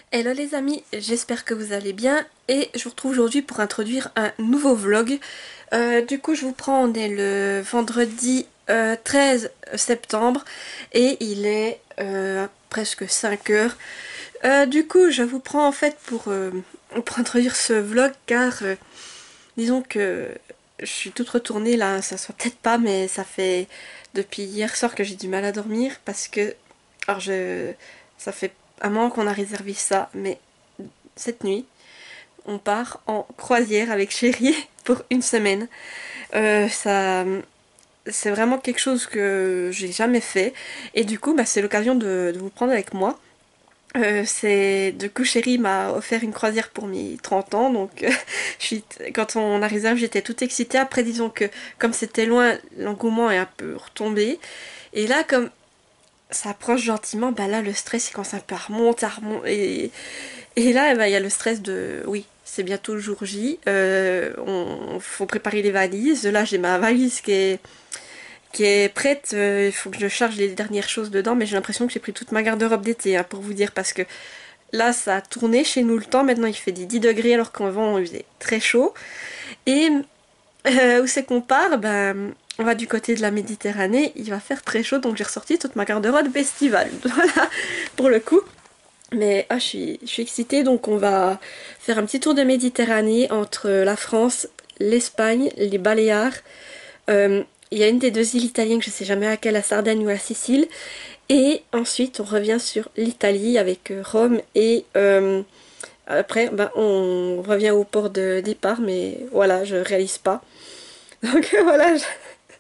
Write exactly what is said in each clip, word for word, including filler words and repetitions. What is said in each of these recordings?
Hello les amis, j'espère que vous allez bien et je vous retrouve aujourd'hui pour introduire un nouveau vlog. Euh, du coup je vous prends, on est le vendredi euh, treize septembre et il est euh, presque cinq heures. Euh, du coup je vous prends en fait pour, euh, pour introduire ce vlog car euh, disons que je suis toute retournée là, ça se voit peut-être pas mais ça fait depuis hier soir que j'ai du mal à dormir parce que, alors je, ça fait un moment qu'on a réservé ça mais cette nuit, on part en croisière avec Chéri pour une semaine. Euh, ça, c'est vraiment quelque chose que j'ai jamais fait. Et du coup, bah, c'est l'occasion de, de vous prendre avec moi. Euh, c'est du coup Chéri m'a offert une croisière pour mes trente ans, donc euh, je suis, quand on a réservé j'étais toute excitée. Après disons que comme c'était loin, l'engouement est un peu retombé, et là comme ça approche gentiment, bah là le stress il commence un peu à remonter, à remonter, et, et là, eh ben, il y a le stress de... Oui, c'est bientôt le jour J. Euh, on faut préparer les valises. Là, j'ai ma valise qui est, qui est prête. Euh, il faut que je charge les dernières choses dedans. Mais j'ai l'impression que j'ai pris toute ma garde-robe d'été, hein, pour vous dire. Parce que là, ça a tourné chez nous le temps. Maintenant, il fait des dix degrés alors qu'avant, il faisait très chaud. Et euh, où c'est qu'on part? Ben, on va du côté de la Méditerranée. Il va faire très chaud. Donc, j'ai ressorti toute ma garde-robe estivale. Voilà, pour le coup. Mais ah, je suis, je suis excitée, donc on va faire un petit tour de Méditerranée entre la France, l'Espagne, les Baléares. Euh, il y a une des deux îles italiennes, je sais jamais laquelle, la Sardaigne ou la Sicile. Et ensuite on revient sur l'Italie avec euh, Rome et euh, après ben, on revient au port de départ, mais voilà, je réalise pas. Donc voilà, je...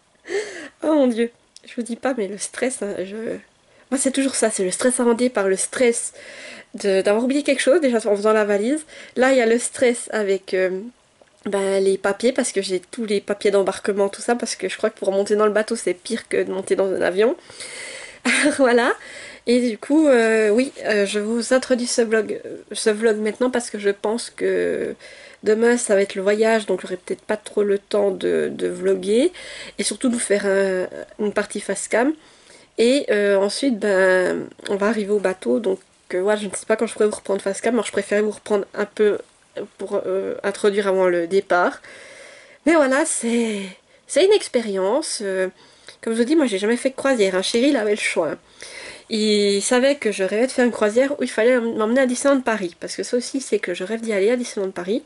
oh mon dieu, je vous dis pas, mais le stress, hein, je... moi c'est toujours ça, c'est le stress inventé par le stress d'avoir oublié quelque chose déjà en faisant la valise. Là il y a le stress avec euh, ben, les papiers parce que j'ai tous les papiers d'embarquement, tout ça, parce que je crois que pour monter dans le bateau c'est pire que de monter dans un avion. Voilà. Et du coup, euh, oui, euh, je vous introduis ce vlog, ce vlog maintenant parce que je pense que demain ça va être le voyage, donc j'aurai peut-être pas trop le temps de, de vlogger et surtout de vous faire un, une partie face cam. Et euh, ensuite, ben, on va arriver au bateau, donc euh, voilà, je ne sais pas quand je pourrais vous reprendre face cam, alors je préférais vous reprendre un peu pour euh, introduire avant le départ. Mais voilà, c'est c'est une expérience. Euh, comme je vous dis, moi j'ai jamais fait de croisière, hein. Chéri, il avait le choix, hein. Il savait que je rêvais de faire une croisière où il fallait m'emmener à Disneyland Paris, parce que ça aussi c'est que je rêve d'y aller à Disneyland Paris.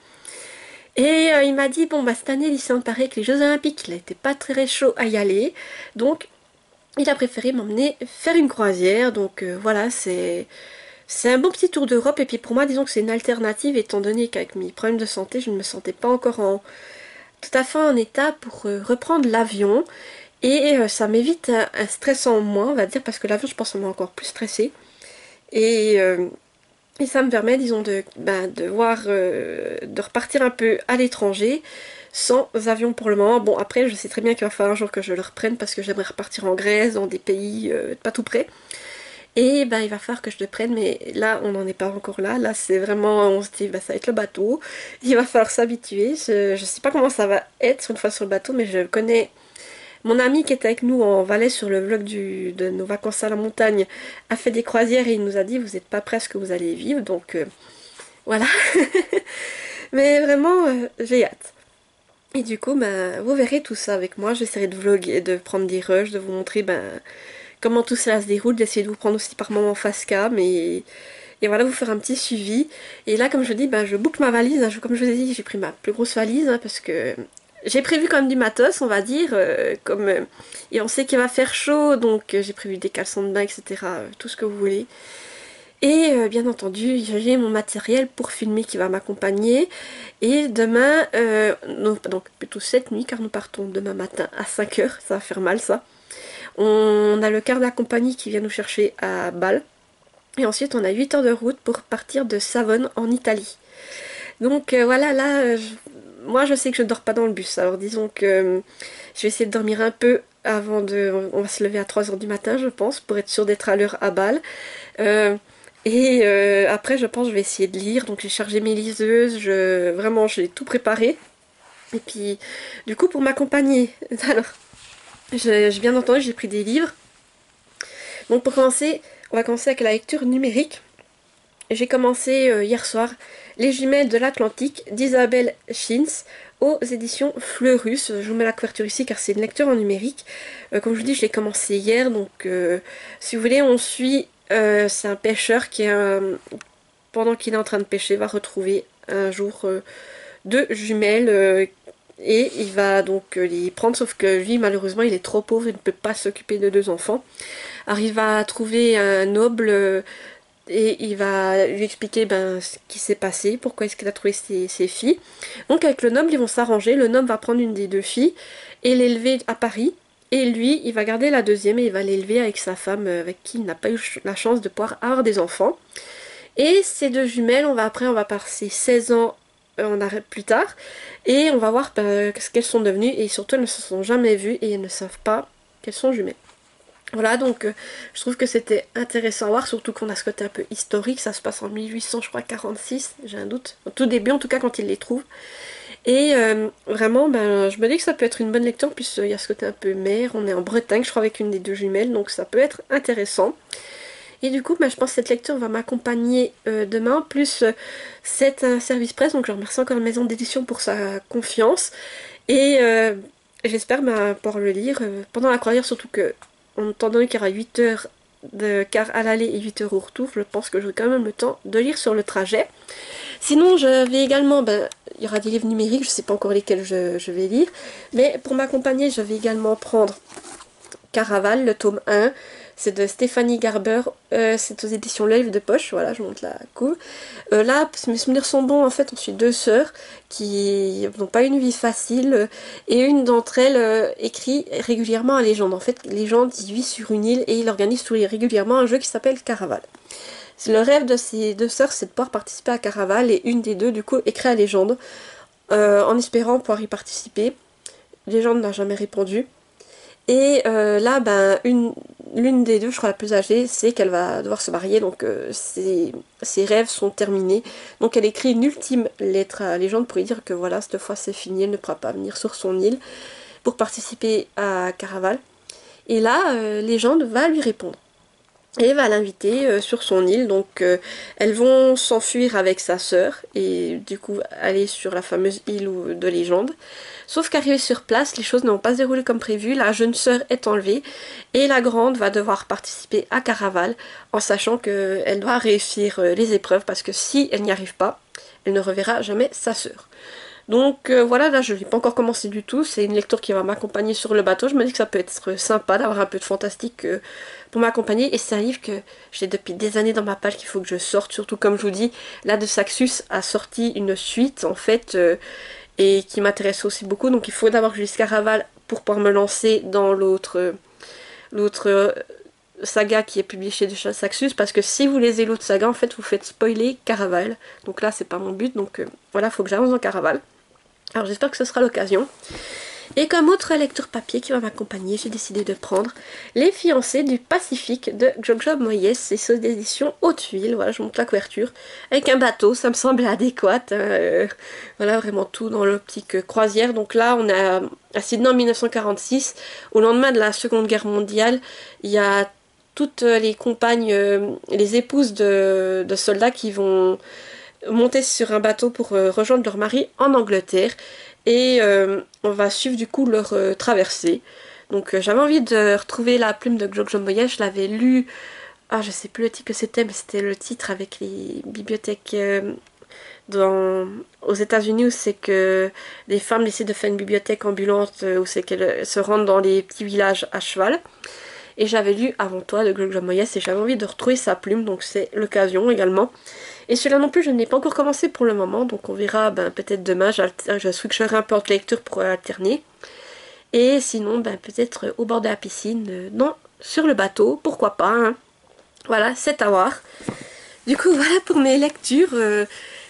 Et euh, il m'a dit, bon bah cette année Disneyland Paris avec les Jeux Olympiques, il n'était pas très chaud à y aller, donc il a préféré m'emmener faire une croisière. Donc euh, voilà, c'est c'est un bon petit tour d'Europe. Et puis pour moi, disons que c'est une alternative, étant donné qu'avec mes problèmes de santé, je ne me sentais pas encore en, tout à fait en état pour euh, reprendre l'avion. Et euh, ça m'évite un, un stress en moins, on va dire, parce que l'avion, je pense, on m'a encore plus stressée. Et, euh, et ça me permet, disons, de, ben, de voir, euh, de repartir un peu à l'étranger, sans avion pour le moment. Bon, après, je sais très bien qu'il va falloir un jour que je le reprenne parce que j'aimerais repartir en Grèce, dans des pays euh, pas tout près. Et ben, il va falloir que je le prenne, mais là, on n'en est pas encore là. Là, c'est vraiment, on se dit, bah, ça va être le bateau. Il va falloir s'habituer. Je, je sais pas comment ça va être une fois sur le bateau, mais je connais mon ami qui était avec nous en Valais sur le vlog du, de nos vacances à la montagne, a fait des croisières et il nous a dit, vous n'êtes pas prêts à ce que vous allez vivre. Donc, euh, voilà. Mais vraiment, euh, j'ai hâte. Et du coup, ben, vous verrez tout ça avec moi. J'essaierai de vlogger, de prendre des rushs, de vous montrer ben, comment tout cela se déroule, d'essayer de vous prendre aussi par moments face cam et, et voilà, vous faire un petit suivi. Et là, comme je dis, ben, je boucle ma valise, hein. Je, comme je vous ai dit, j'ai pris ma plus grosse valise, hein, parce que j'ai prévu quand même du matos, on va dire, euh, comme, euh, et on sait qu'il va faire chaud, donc euh, j'ai prévu des caleçons de bain, et cetera, euh, tout ce que vous voulez. Et euh, bien entendu, j'ai mon matériel pour filmer qui va m'accompagner. Et demain, euh, non, donc plutôt cette nuit, car nous partons demain matin à cinq heures, ça va faire mal ça. On a le car de la compagnie qui vient nous chercher à Bâle. Et ensuite, on a huit heures de route pour partir de Savone en Italie. Donc euh, voilà, là, euh, je... moi je sais que je ne dors pas dans le bus. Alors disons que euh, je vais essayer de dormir un peu avant de... On va se lever à trois heures du matin, je pense, pour être sûr d'être à l'heure à Bâle. Euh, et euh, après, je pense que je vais essayer de lire. Donc j'ai chargé mes liseuses, je... vraiment, j'ai tout préparé. Et puis, du coup, pour m'accompagner, alors, je, je bien entendu, j'ai pris des livres. Donc pour commencer, on va commencer avec la lecture numérique. j'ai commencé euh, hier soir Les Jumelles de l'Atlantique d'Isabelle Schintz aux éditions Fleurus. Je vous mets la couverture ici car c'est une lecture en numérique. Euh, comme je vous dis, je l'ai commencé hier, donc euh, si vous voulez, on suit, euh, c'est un pêcheur qui, euh, pendant qu'il est en train de pêcher, va retrouver un jour euh, deux jumelles euh, et il va donc euh, les prendre, sauf que lui, malheureusement, il est trop pauvre, il ne peut pas s'occuper de deux enfants. Alors il va trouver un noble euh, et il va lui expliquer ben, ce qui s'est passé, pourquoi est-ce qu'il a trouvé ses, ses filles. Donc avec le noble, ils vont s'arranger. Le noble va prendre une des deux filles et l'élever à Paris. Et lui, il va garder la deuxième et il va l'élever avec sa femme, avec qui il n'a pas eu la chance de pouvoir avoir des enfants. Et ces deux jumelles, on va après, on va passer seize ans on arrête plus tard. Et on va voir ben, ce qu'elles sont devenues. Et surtout, elles ne se sont jamais vues et elles ne savent pas qu'elles sont jumelles. Voilà, donc euh, je trouve que c'était intéressant à voir, surtout qu'on a ce côté un peu historique. Ça se passe en mille huit cents, je crois, quarante-six, j'ai un doute. Au tout début, en tout cas, quand il les trouve. Et euh, vraiment, ben, je me dis que ça peut être une bonne lecture, puisqu'il y a ce côté un peu mer. On est en Bretagne, je crois, avec une des deux jumelles, donc ça peut être intéressant. Et du coup, ben, je pense que cette lecture va m'accompagner euh, demain. Plus, euh, c'est un service presse, donc je remercie encore la maison d'édition pour sa confiance. Et euh, j'espère ben, pouvoir le lire euh, pendant la croisière, surtout que, en étant donné qu'il y aura huit heures de car à l'aller et huit heures au retour, je pense que j'aurai quand même le temps de lire sur le trajet. Sinon, je vais également, ben, il y aura des livres numériques, je ne sais pas encore lesquels je, je vais lire, mais pour m'accompagner, je vais également prendre Caraval, le tome un. C'est de Stéphanie Garber, euh, c'est aux éditions L'Œil de Poche, voilà, je monte la couve. Euh, là, mes souvenirs sont bons, en fait, on suit deux sœurs qui n'ont pas une vie facile, et une d'entre elles euh, écrit régulièrement à Légende. En fait, Légende, il vit sur une île et il organise tous les régulièrement un jeu qui s'appelle Caraval. Le rêve de ces deux sœurs, c'est de pouvoir participer à Caraval, et une des deux, du coup, écrit à Légende, euh, en espérant pouvoir y participer. Légende n'a jamais répondu. Et euh, là, ben, une, l'une des deux, je crois la plus âgée, c'est qu'elle va devoir se marier, donc euh, ses, ses rêves sont terminés. Donc elle écrit une ultime lettre à Légende pour lui dire que voilà, cette fois c'est fini, elle ne pourra pas venir sur son île pour participer à Caraval. Et là, euh, Légende va lui répondre. Et va l'inviter euh, sur son île, donc euh, elles vont s'enfuir avec sa sœur et du coup aller sur la fameuse île de Légende. Sauf qu'arrivée sur place, les choses ne vont pas se dérouler comme prévu, la jeune sœur est enlevée et la grande va devoir participer à Caraval en sachant qu'elle doit réussir euh, les épreuves parce que si elle n'y arrive pas, elle ne reverra jamais sa sœur. Donc euh, voilà, là je n'ai pas encore commencé du tout, c'est une lecture qui va m'accompagner sur le bateau. Je me dis que ça peut être sympa d'avoir un peu de fantastique euh, pour m'accompagner. Et c'est un livre que j'ai depuis des années dans ma palle qu'il faut que je sorte, surtout comme je vous dis, là de Saxus a sorti une suite en fait, euh, et qui m'intéresse aussi beaucoup. Donc il faut d'abord que je lise Caraval pour pouvoir me lancer dans l'autre euh, l'autre euh, saga qui est publiée chez Saxus, parce que si vous lisez l'autre saga, en fait vous faites spoiler Caraval. Donc là c'est pas mon but, donc euh, voilà, il faut que j'avance dans Caraval. Alors j'espère que ce sera l'occasion. Et comme autre lecture papier qui va m'accompagner, j'ai décidé de prendre Les Fiancés du Pacifique de Jojo Moyes. C'est sous l'édition Haute-Huile. Voilà, je monte la couverture. Avec un bateau, ça me semble adéquat. Hein. Euh, voilà, vraiment tout dans l'optique croisière. Donc là, on est à, à Sydney en mille neuf cent quarante-six. Au lendemain de la Seconde Guerre mondiale, il y a toutes les compagnes, euh, les épouses de, de soldats qui vont monter sur un bateau pour euh, rejoindre leur mari en Angleterre. Et euh, on va suivre du coup leur euh, traversée. Donc euh, j'avais envie de retrouver La Plume de Jojo Moyes. Je l'avais lu, ah je sais plus le titre que c'était, mais c'était le titre avec les bibliothèques euh, dans, aux États-Unis où c'est que les femmes décident de faire une bibliothèque ambulante, euh, où c'est qu'elles se rendent dans les petits villages à cheval. Et j'avais lu Avant toi de Jojo Moyes et j'avais envie de retrouver sa plume, donc c'est l'occasion également. Et celui-là non plus, je n'ai pas encore commencé pour le moment, donc on verra ben, peut-être demain, je switcherai un peu entre lecture pour alterner. Et sinon, ben, peut-être au bord de la piscine, euh, non, sur le bateau, pourquoi pas. Hein. Voilà, c'est à voir. Du coup, voilà pour mes lectures. Euh,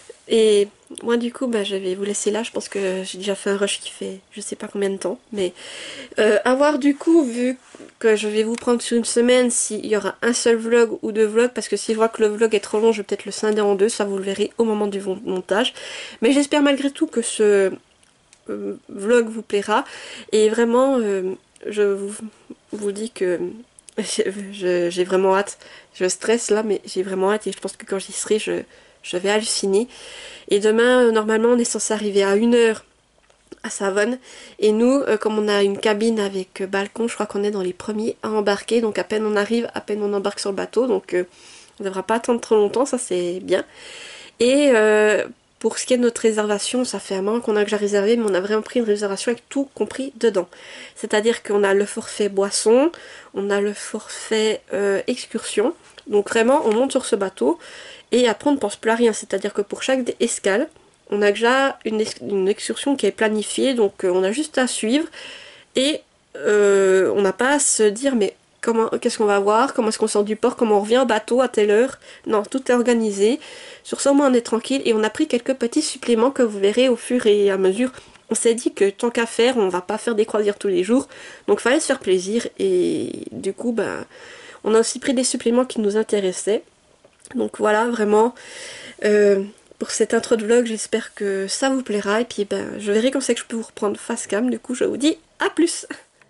et moi, du coup, ben, je vais vous laisser là. Je pense que j'ai déjà fait un rush qui fait je sais pas combien de temps. Mais euh, à voir du coup, vu que je vais vous prendre sur une semaine, s'il y aura un seul vlog ou deux vlogs. Parce que si je vois que le vlog est trop long, je vais peut-être le scinder en deux. Ça, vous le verrez au moment du montage. Mais j'espère malgré tout que ce euh, vlog vous plaira. Et vraiment, euh, je vous, vous dis que J'ai vraiment hâte. Je stresse là, mais j'ai vraiment hâte et je pense que quand j'y serai, je, je vais halluciner. Et demain, normalement, on est censé arriver à une heure à Savone. Et nous, euh, comme on a une cabine avec euh, balcon, je crois qu'on est dans les premiers à embarquer. Donc à peine on arrive, à peine on embarque sur le bateau. Donc euh, on ne devra pas attendre trop longtemps, ça c'est bien. Et euh, pour ce qui est de notre réservation, ça fait un moment qu'on a déjà réservé, mais on a vraiment pris une réservation avec tout compris dedans. C'est-à-dire qu'on a le forfait boisson, on a le forfait euh, excursion. Donc vraiment, on monte sur ce bateau et après on ne pense plus à rien. C'est-à-dire que pour chaque escale, on a déjà une, ex une excursion qui est planifiée, donc euh, on a juste à suivre. Et euh, on n'a pas à se dire, mais comment, qu'est-ce qu'on va voir, comment est-ce qu'on sort du port, comment on revient au bateau, à telle heure. Non, tout est organisé. Sur ça, au moins, on est tranquille. Et on a pris quelques petits suppléments que vous verrez au fur et à mesure. On s'est dit que tant qu'à faire, on va pas faire des croisières tous les jours. Donc, il fallait se faire plaisir. Et du coup, ben, on a aussi pris des suppléments qui nous intéressaient. Donc voilà, vraiment, euh, pour cette intro de vlog, j'espère que ça vous plaira. Et puis, ben, je verrai quand c'est que je peux vous reprendre face cam. Du coup, je vous dis à plus.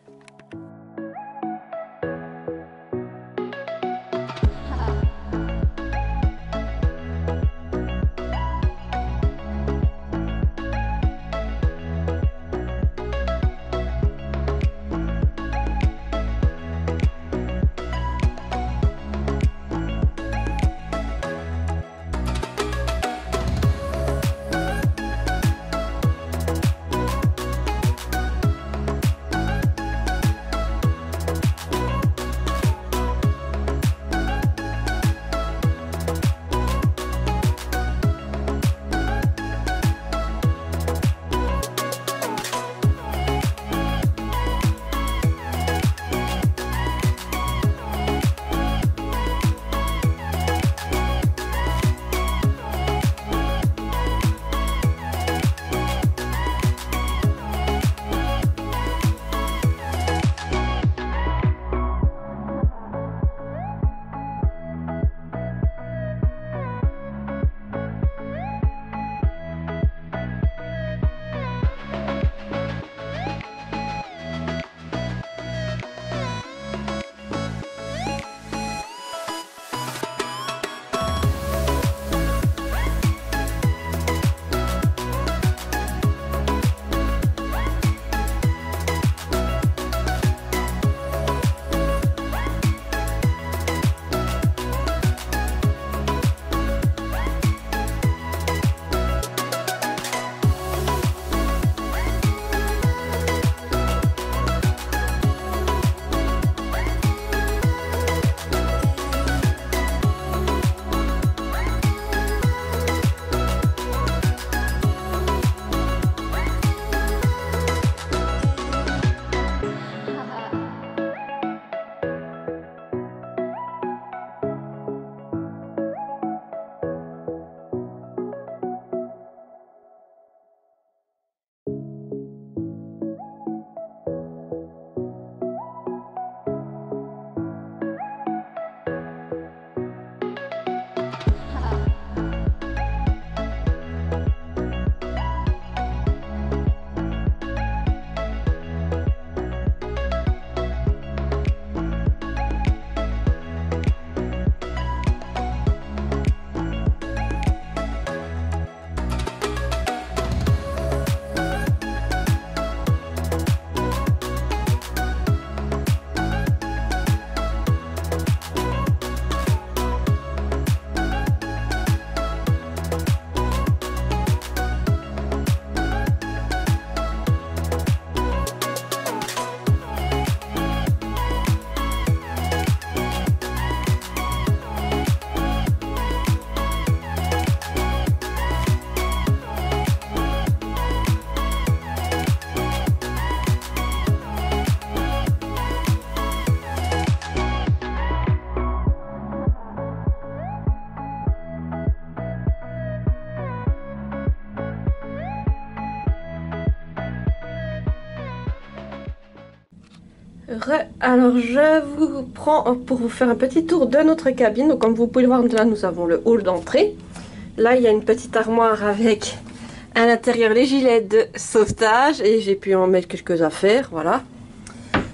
Re, alors je vous prends pour vous faire un petit tour de notre cabine. Donc comme vous pouvez le voir, là nous avons le hall d'entrée. Là il y a une petite armoire avec à l'intérieur les gilets de sauvetage et j'ai pu en mettre quelques affaires, voilà.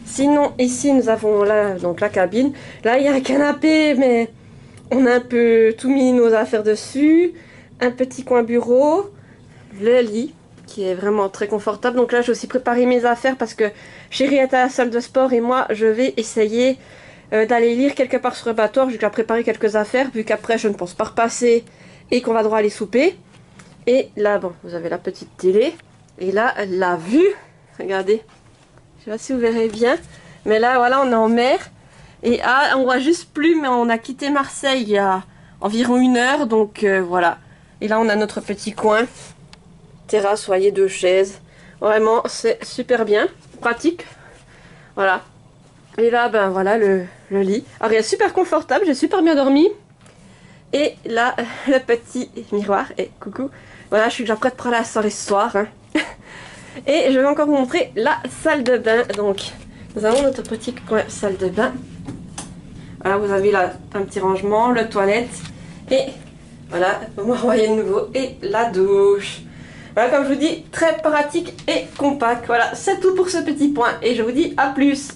Sinon, ici, nous avons là, donc la cabine. Là, il y a un canapé, mais on a un peu tout mis nos affaires dessus. Un petit coin bureau. Le lit, qui est vraiment très confortable. Donc là, j'ai aussi préparé mes affaires parce que chérie est à la salle de sport et moi, je vais essayer euh, d'aller lire quelque part sur le bateau. J'ai déjà préparé quelques affaires, vu qu'après, je ne pense pas repasser et qu'on va droit aller souper. Et là, bon, vous avez la petite télé. Et là, la vue, regardez. Je sais pas si vous verrez bien. Mais là, voilà, on est en mer. Et ah, on voit juste plus, mais on a quitté Marseille il y a environ une heure. Donc euh, voilà. Et là, on a notre petit coin. Terrasse, vous voyez, deux chaises. Vraiment, c'est super bien. Pratique. Voilà. Et là, ben voilà, le, le lit. Alors, il est super confortable. J'ai super bien dormi. Et là, le petit miroir. Et coucou. Voilà, je suis déjà prête pour la soirée ce soir. Hein. Et je vais encore vous montrer la salle de bain. Donc, nous avons notre petit coin salle de bain. Voilà, vous avez là un petit rangement, le toilette. Et voilà, vous me voyez de nouveau. Et la douche. Voilà, comme je vous dis, très pratique et compact. Voilà, c'est tout pour ce petit point. Et je vous dis à plus.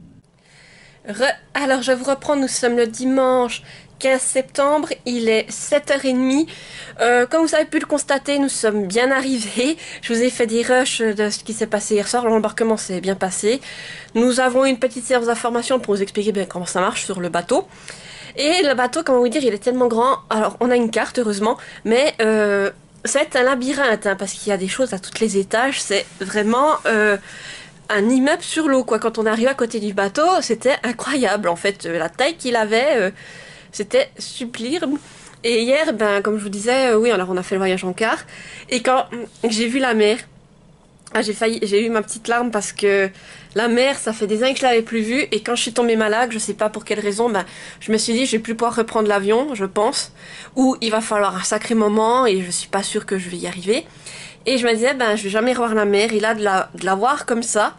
Re Alors, je vous reprends. Nous sommes le dimanche quinze septembre, il est sept heures trente. Euh, comme vous avez pu le constater, nous sommes bien arrivés. Je vous ai fait des rushs de ce qui s'est passé hier soir. L'embarquement s'est bien passé. Nous avons une petite séance d'information pour vous expliquer bien comment ça marche sur le bateau. Et le bateau, comment vous dire, il est tellement grand. Alors, on a une carte, heureusement, mais euh, c'est un labyrinthe, hein, parce qu'il y a des choses à tous les étages. C'est vraiment euh, un immeuble sur l'eau, quoi. Quand on arrive à côté du bateau, c'était incroyable, en fait. La taille qu'il avait... Euh, C'était sublime. Et hier, ben, comme je vous disais, euh, oui, alors on a fait le voyage en car. Et quand j'ai vu la mer, ah, j'ai failli, j'ai eu ma petite larme parce que la mer, ça fait des années que je l'avais plus vue. Et quand je suis tombée malade, je sais pas pour quelle raison, ben, je me suis dit, je vais plus pouvoir reprendre l'avion, je pense. Ou il va falloir un sacré moment et je suis pas sûre que je vais y arriver. Et je me disais, ben, je vais jamais revoir la mer. Et là, de la, de la voir comme ça,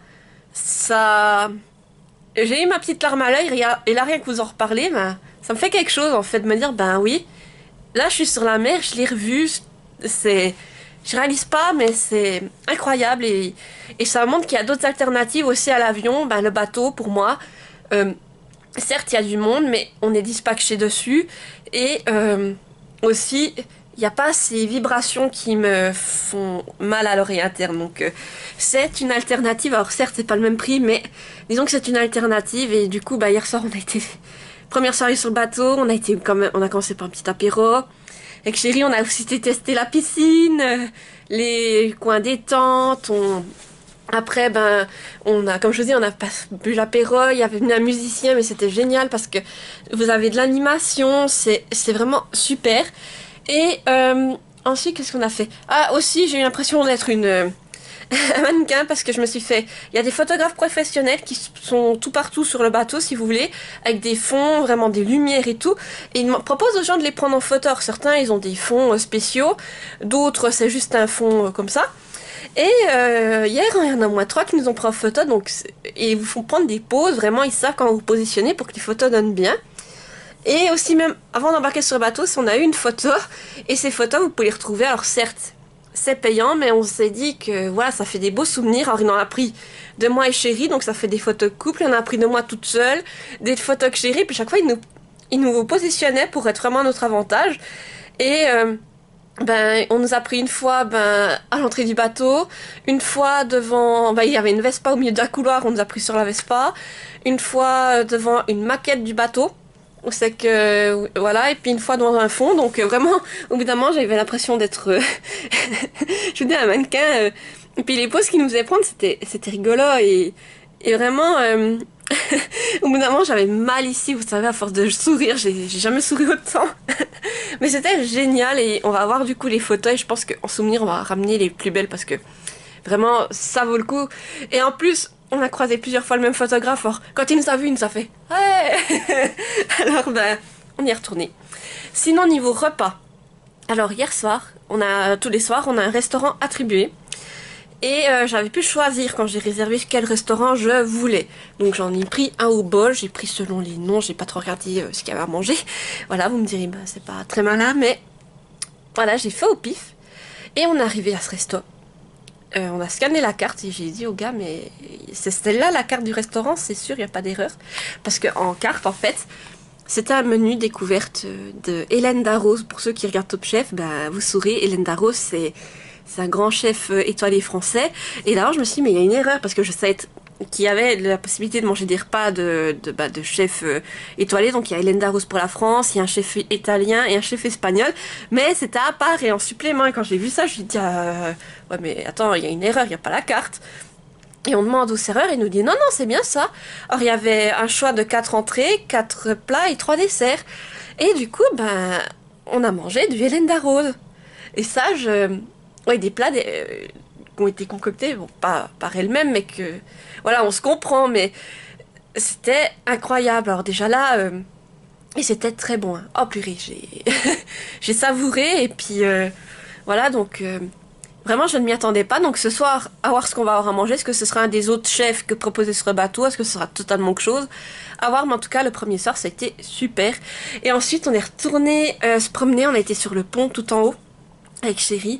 ça... J'ai eu ma petite larme à l'œil. Et là, rien que vous en reparlez, ben... ça me fait quelque chose en fait de me dire, ben oui, là je suis sur la mer, je l'ai revue, c'est... Je réalise pas, mais c'est incroyable et, et ça montre qu'il y a d'autres alternatives aussi à l'avion, ben le bateau pour moi. Euh, certes, il y a du monde, mais on est dispatché dessus et euh, aussi, il n'y a pas ces vibrations qui me font mal à l'oreille interne. Donc euh, c'est une alternative, alors certes c'est pas le même prix, mais disons que c'est une alternative et du coup, bah, hier soir on a été... Première soirée sur le bateau, on a été quand même, on a commencé par un petit apéro. Avec chérie, on a aussi testé la piscine, les coins détente. On... Après, ben, on a, comme je vous dis, on a pas bu l'apéro. Il y avait venu un musicien, mais c'était génial parce que vous avez de l'animation. C'est, c'est vraiment super. Et euh, ensuite, qu'est-ce qu'on a fait? Ah, aussi, j'ai eu l'impression d'être une un mannequin parce que je me suis fait... Il y a des photographes professionnels qui sont tout partout sur le bateau, si vous voulez, avec des fonds, vraiment des lumières et tout. Et ils proposent aux gens de les prendre en photo. Alors, certains, ils ont des fonds spéciaux. D'autres, c'est juste un fond comme ça. Et euh, hier, il y en a au moins trois qui nous ont pris en photo. Donc, et ils vous font prendre des poses. Vraiment, ils savent quand vous positionnez pour que les photos donnent bien. Et aussi, même avant d'embarquer sur le bateau, si on a eu une photo. Et ces photos, vous pouvez les retrouver. Alors, certes... c'est payant, mais on s'est dit que voilà, ça fait des beaux souvenirs. Alors il en a pris de moi et chérie, donc ça fait des photos de couple. Il en a pris de moi toute seule, des photos que chérie, puis chaque fois il nous, il nous positionnait pour être vraiment à notre avantage. Et euh, ben, on nous a pris une fois ben, à l'entrée du bateau, une fois devant, ben, il y avait une Vespa au milieu d'un couloir, on nous a pris sur la Vespa, une fois devant une maquette du bateau. C'est que, voilà, et puis une fois dans un fond, donc euh, vraiment, au bout d'un moment, j'avais l'impression d'être, euh, je vous dis, un mannequin, euh, et puis les poses qu'ils nous faisaient prendre, c'était c'était rigolo, et, et vraiment, euh, au bout d'un moment, j'avais mal ici, vous savez, à force de sourire, j'ai jamais souri autant, mais c'était génial, et on va voir du coup les photos, et je pense qu'en souvenir, on va ramener les plus belles, parce que vraiment, ça vaut le coup, et en plus, on a croisé plusieurs fois le même photographe. Alors, quand il nous a vus, il nous a fait « Ouais !» Alors, ben, on y est retourné. Sinon, niveau repas. Alors, hier soir, on a, tous les soirs, on a un restaurant attribué. Et euh, j'avais pu choisir quand j'ai réservé quel restaurant je voulais. Donc, j'en ai pris un au bol. J'ai pris selon les noms. J'ai pas trop regardé euh, ce qu'il y avait à manger. Voilà, vous me direz, bah, c'est pas très malin. Mais voilà, j'ai fait au pif. Et on est arrivé à ce resto. Euh, on a scanné la carte et j'ai dit au gars, mais c'est celle-là la carte du restaurant, c'est sûr, il n'y a pas d'erreur. Parce qu'en carte, en fait, c'était un menu découverte de Hélène Darroze. Pour ceux qui regardent Top Chef, ben, vous saurez, Hélène Darroze, c'est c'est un grand chef étoilé français. Et d'abord, je me suis dit, mais il y a une erreur, parce que je savais qu'il y avait la possibilité de manger des repas de, de, bah, de chefs étoilés. Donc, il y a Hélène Darroze pour la France, il y a un chef italien et un chef espagnol. Mais c'était à part et en supplément. Et quand j'ai vu ça, je me suis dit, euh, ouais, mais attends, il y a une erreur, il n'y a pas la carte. Et on demande au serveur, il nous dit non, non, c'est bien ça. Or, il y avait un choix de quatre entrées, quatre plats et trois desserts. Et du coup, ben, on a mangé du Hélène Darroze. Et ça, je... Ouais, des plats des... euh, qui ont été concoctés, bon, pas par elle-même, mais que... Voilà, on se comprend, mais c'était incroyable. Alors déjà là, euh... et c'était très bon. Hein. Oh purée, j'ai j'ai savouré, et puis euh... voilà, donc... Euh... Vraiment, je ne m'y attendais pas. Donc ce soir, à voir ce qu'on va avoir à manger. Est-ce que ce sera un des autres chefs que proposait sur le bateau? Est-ce que ce sera totalement autre chose? À voir, mais en tout cas, le premier soir, ça a été super. Et ensuite, on est retourné euh, se promener. On a été sur le pont tout en haut avec chérie.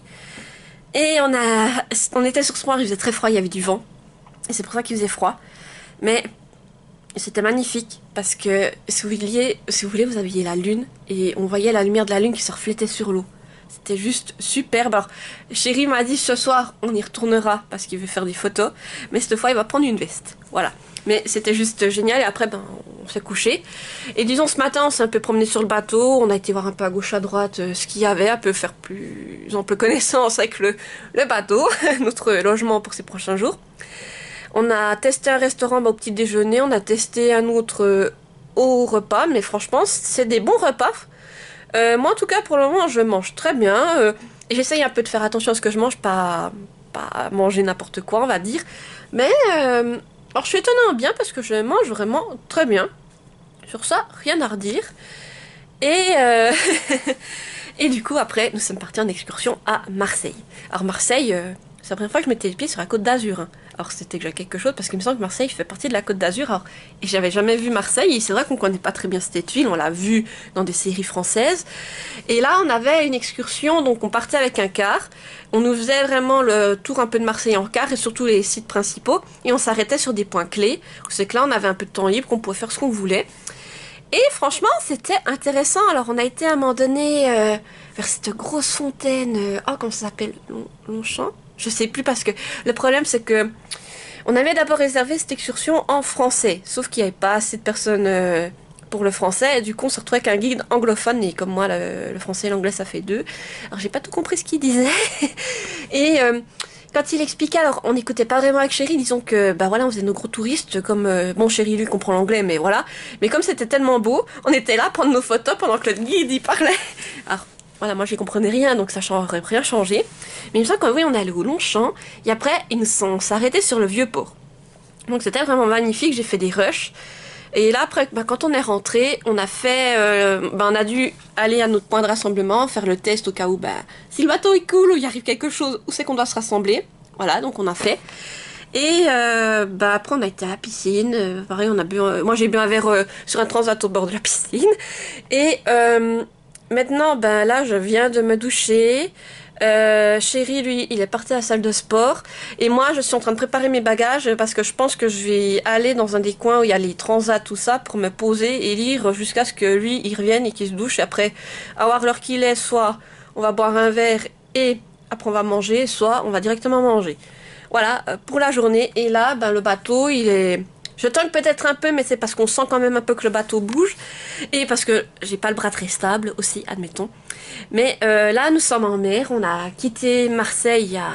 Et on a, on était sur ce point, il faisait très froid, il y avait du vent. Et c'est pour ça qu'il faisait froid. Mais c'était magnifique. Parce que si vous vouliez, si vous voulez, vous aviez la lune. Et on voyait la lumière de la lune qui se reflétait sur l'eau. C'était juste superbe. Alors, chérie m'a dit ce soir, on y retournera parce qu'il veut faire des photos. Mais cette fois, il va prendre une veste. Voilà. Mais c'était juste génial. Et après, ben, on s'est couché. Et disons, ce matin, on s'est un peu promené sur le bateau. On a été voir un peu à gauche, à droite euh, ce qu'il y avait. Un peu faire plus ample connaissance avec le, le bateau. Notre logement pour ces prochains jours. On a testé un restaurant ben, au petit déjeuner. On a testé un autre euh, au repas. Mais franchement, c'est des bons repas. Euh, moi en tout cas pour le moment je mange très bien euh, et j'essaye un peu de faire attention à ce que je mange, pas, pas manger n'importe quoi on va dire, mais euh, alors je suis étonnée bien parce que je mange vraiment très bien, sur ça rien à redire. Et euh, et du coup après nous sommes partis en excursion à Marseille. Alors Marseille, euh, c'est la première fois que je mettais les pieds sur la Côte d'Azur, hein. Alors c'était déjà quelque chose parce qu'il me semble que Marseille fait partie de la Côte d'Azur. Alors, et j'avais jamais vu Marseille et c'est vrai qu'on connaît pas très bien cette ville, on l'a vu dans des séries françaises. Et là on avait une excursion, donc on partait avec un car, on nous faisait vraiment le tour un peu de Marseille en car et surtout les sites principaux et on s'arrêtait sur des points clés. C'est que là on avait un peu de temps libre, qu'on pouvait faire ce qu'on voulait. Et franchement c'était intéressant. Alors on a été à un moment donné euh, vers cette grosse fontaine, euh, oh comment ça s'appelle, Longchamp? Je sais plus parce que le problème c'est que on avait d'abord réservé cette excursion en français, sauf qu'il n'y avait pas assez de personnes euh, pour le français et du coup on se retrouvait avec un guide anglophone et comme moi le, le français et l'anglais ça fait deux. Alors j'ai pas tout compris ce qu'il disait et euh, quand il expliquait, alors on n'écoutait pas vraiment avec chérie, disons que bah voilà on faisait nos gros touristes comme euh, bon chérie lui comprend l'anglais mais voilà, mais comme c'était tellement beau, on était là à prendre nos photos pendant que le guide y parlait. Alors voilà, moi j'y comprenais rien, donc ça n'aurait rien changé. Mais il me semble que oui, on est allé au Longchamp, et après, ils nous sont s'arrêtés sur le Vieux-Port. Donc c'était vraiment magnifique, j'ai fait des rushs. Et là, après, bah, quand on est rentré, on a fait, euh, bah, on a dû aller à notre point de rassemblement, faire le test au cas où, bah, si le bateau est cool, ou il arrive quelque chose, où c'est qu'on doit se rassembler. Voilà, donc on a fait. Et euh, bah après on a été à la piscine, euh, pareil on a bu, euh, moi j'ai bu un verre euh, sur un transat au bord de la piscine. Et euh, maintenant, ben là, je viens de me doucher. Euh, chéri, lui, il est parti à la salle de sport. Et moi, je suis en train de préparer mes bagages parce que je pense que je vais aller dans un des coins où il y a les transats, tout ça, pour me poser et lire jusqu'à ce que lui, il revienne et qu'il se douche. Et après, à voir l'heure qu'il est, soit on va boire un verre et après on va manger, soit on va directement manger. Voilà, pour la journée. Et là, ben le bateau, il est... Je tangue peut-être un peu, mais c'est parce qu'on sent quand même un peu que le bateau bouge. Et parce que j'ai pas le bras très stable aussi, admettons. Mais euh, là, nous sommes en mer. On a quitté Marseille il y a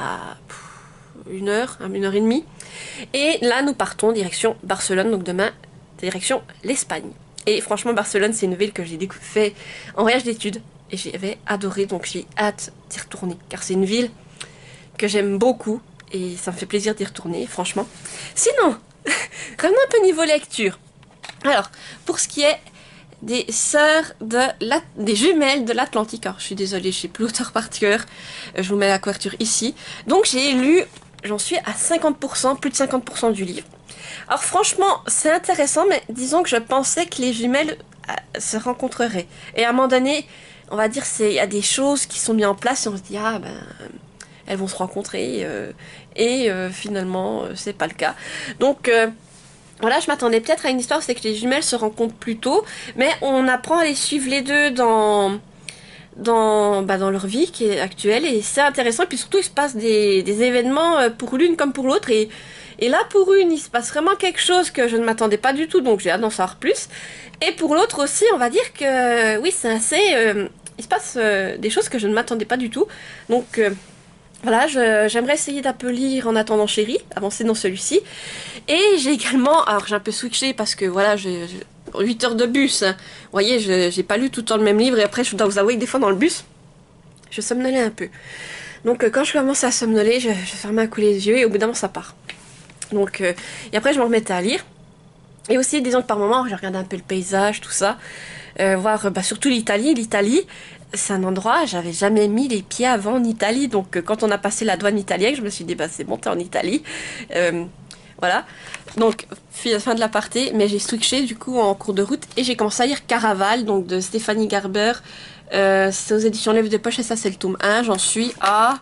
une heure, une heure et demie. Et là, nous partons direction Barcelone. Donc demain, direction l'Espagne. Et franchement, Barcelone, c'est une ville que j'ai fait en voyage d'études. Et j'avais adoré, donc j'ai hâte d'y retourner. Car c'est une ville que j'aime beaucoup. Et ça me fait plaisir d'y retourner, franchement. Sinon... Revenons un peu niveau lecture. Alors, pour ce qui est des sœurs de la... des jumelles de l'Atlantique, alors je suis désolée, je sais plus l'auteur par cœur, je vous mets la couverture ici. Donc j'ai lu, j'en suis à cinquante pour cent, plus de cinquante pour cent du livre. Alors franchement, c'est intéressant, mais disons que je pensais que les jumelles se rencontreraient. Et à un moment donné, on va dire, il y a des choses qui sont mises en place et on se dit, ah ben... elles vont se rencontrer euh, et euh, finalement euh, c'est pas le cas. Donc euh, voilà, je m'attendais peut-être à une histoire, c'est que les jumelles se rencontrent plus tôt, mais on apprend à les suivre les deux dans dans, bah, dans leur vie qui est actuelle et c'est intéressant. Et puis surtout il se passe des, des événements pour l'une comme pour l'autre et Et là, pour une, il se passe vraiment quelque chose que je ne m'attendais pas du tout, donc j'ai hâte d'en savoir plus. Et pour l'autre aussi, on va dire que, oui, c'est assez... Euh, il se passe euh, des choses que je ne m'attendais pas du tout. Donc, euh, voilà, j'aimerais essayer d'un peu lire En attendant Chéri, avancer dans celui-ci. Et j'ai également... Alors, j'ai un peu switché parce que, voilà, j'ai huit heures de bus. Hein. Vous voyez, je j'ai pas lu tout le temps le même livre. Et après, je dois vous avouer que des fois, dans le bus, je somnolais un peu. Donc, euh, quand je commence à somnoler, je, je fermais un coup les yeux et au bout d'un moment, ça part. Donc, euh, et après, je me remettais à lire. Et aussi, disons que par moments, je regardais un peu le paysage, tout ça. Euh, voir bah, surtout l'Italie. L'Italie, c'est un endroit, j'avais jamais mis les pieds avant en Italie. Donc, euh, quand on a passé la douane italienne, je me suis dit, bah, c'est bon, t'es en Italie. Euh, voilà. Donc, fin de l'aparté. Mais j'ai switché, du coup, en cours de route. Et j'ai commencé à lire Caraval, donc de Stéphanie Garber. Euh, c'est aux éditions Livre de Poche. Et ça, c'est le tome un. J'en suis à...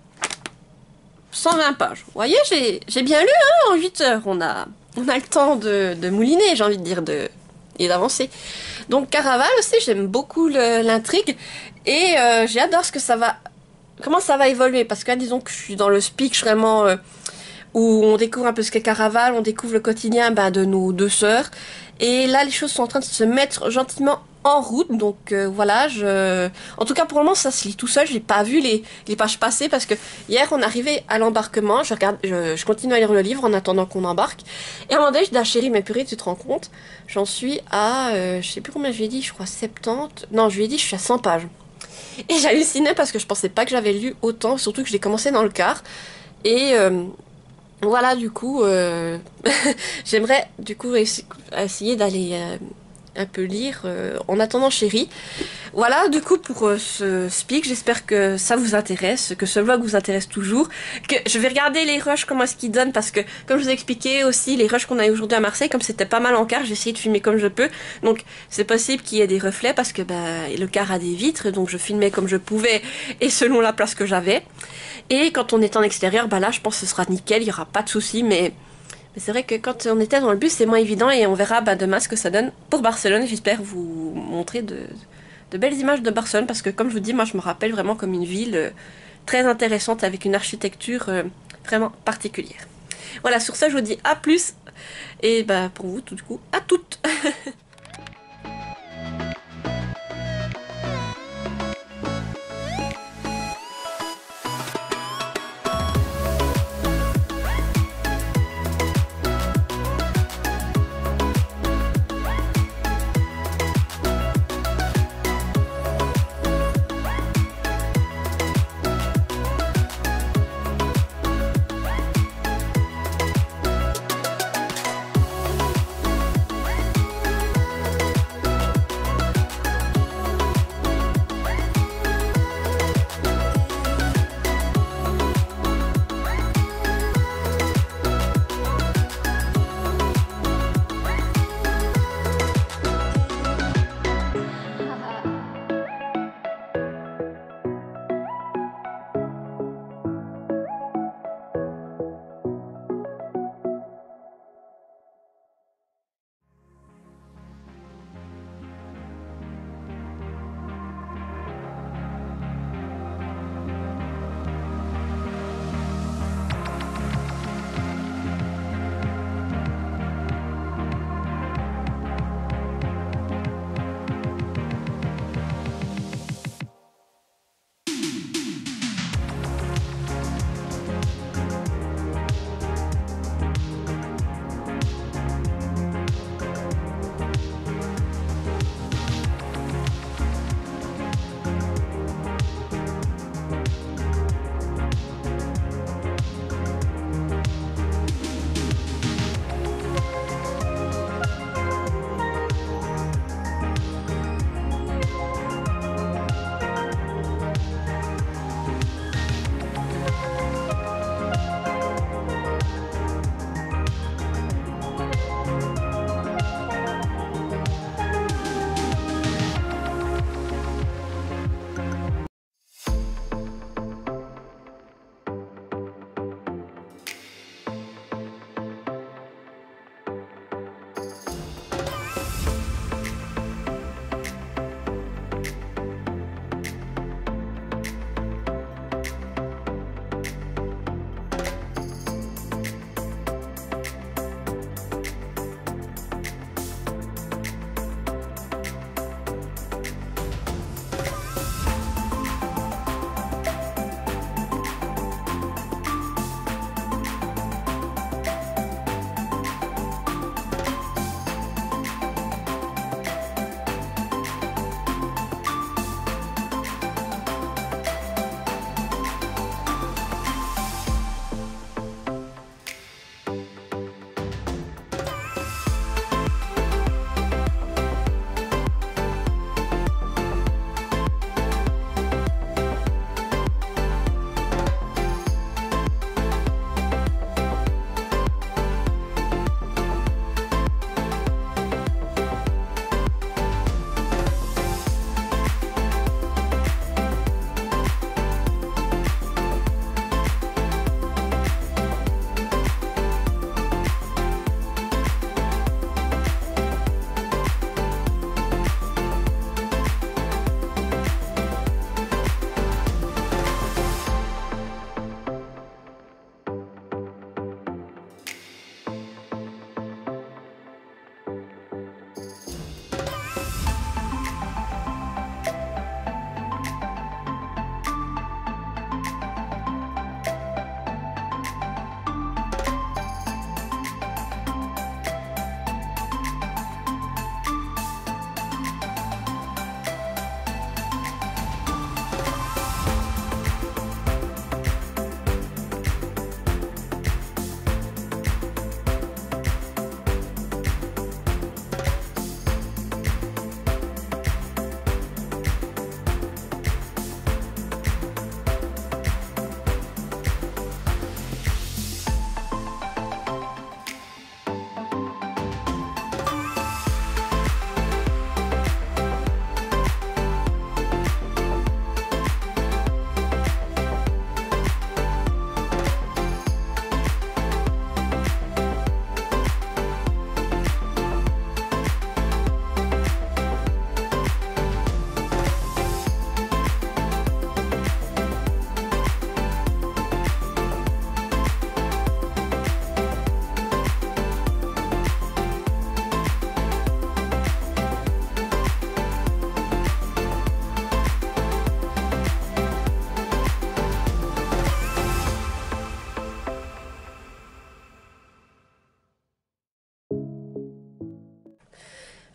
cent vingt pages. Vous voyez, j'ai bien lu hein, en huit heures. On a, on a le temps de, de mouliner, j'ai envie de dire, de, et d'avancer. Donc Caraval aussi, j'aime beaucoup l'intrigue. Et euh, j'ai hâte de voir ce que ça va... Comment ça va évoluer. Parce que disons que je suis dans le speech vraiment... Euh, où on découvre un peu ce qu'est Caraval, on découvre le quotidien ben, de nos deux sœurs. Et là, les choses sont en train de se mettre gentiment en route, donc euh, voilà, je... En tout cas, pour le moment, ça se lit tout seul, j'ai pas vu les, les pages passer, parce que hier, on arrivait à l'embarquement, je regarde, je, je continue à lire le livre en attendant qu'on embarque, et à un moment donné, je dis à Chéri, mais purée, tu te rends compte, j'en suis à, euh, je sais plus combien je lui ai dit, je crois soixante-dix, non, je lui ai dit, je suis à cent pages. Et j'hallucinais parce que je pensais pas que j'avais lu autant, surtout que je l'ai commencé dans le quart, et... Euh, Voilà, du coup, euh, j'aimerais du coup essayer d'aller euh, un peu lire euh, En attendant Chéri. Voilà, du coup, pour euh, ce speak, j'espère que ça vous intéresse, que ce vlog vous intéresse toujours, que je vais regarder les rushs, comment est-ce qu'ils donnent, parce que, comme je vous ai expliqué aussi, les rushs qu'on a eu aujourd'hui à Marseille, comme c'était pas mal en quart, j'ai essayé de filmer comme je peux, donc c'est possible qu'il y ait des reflets, parce que bah, le quart a des vitres, donc je filmais comme je pouvais, et selon la place que j'avais. Et quand on est en extérieur, bah là je pense que ce sera nickel, il n'y aura pas de souci, mais, mais c'est vrai que quand on était dans le bus, c'est moins évident et on verra bah, demain ce que ça donne pour Barcelone. J'espère vous montrer de, de belles images de Barcelone parce que comme je vous dis, moi je me rappelle vraiment comme une ville euh, très intéressante avec une architecture euh, vraiment particulière. Voilà, sur ça je vous dis à plus et bah pour vous tout du coup à toutes.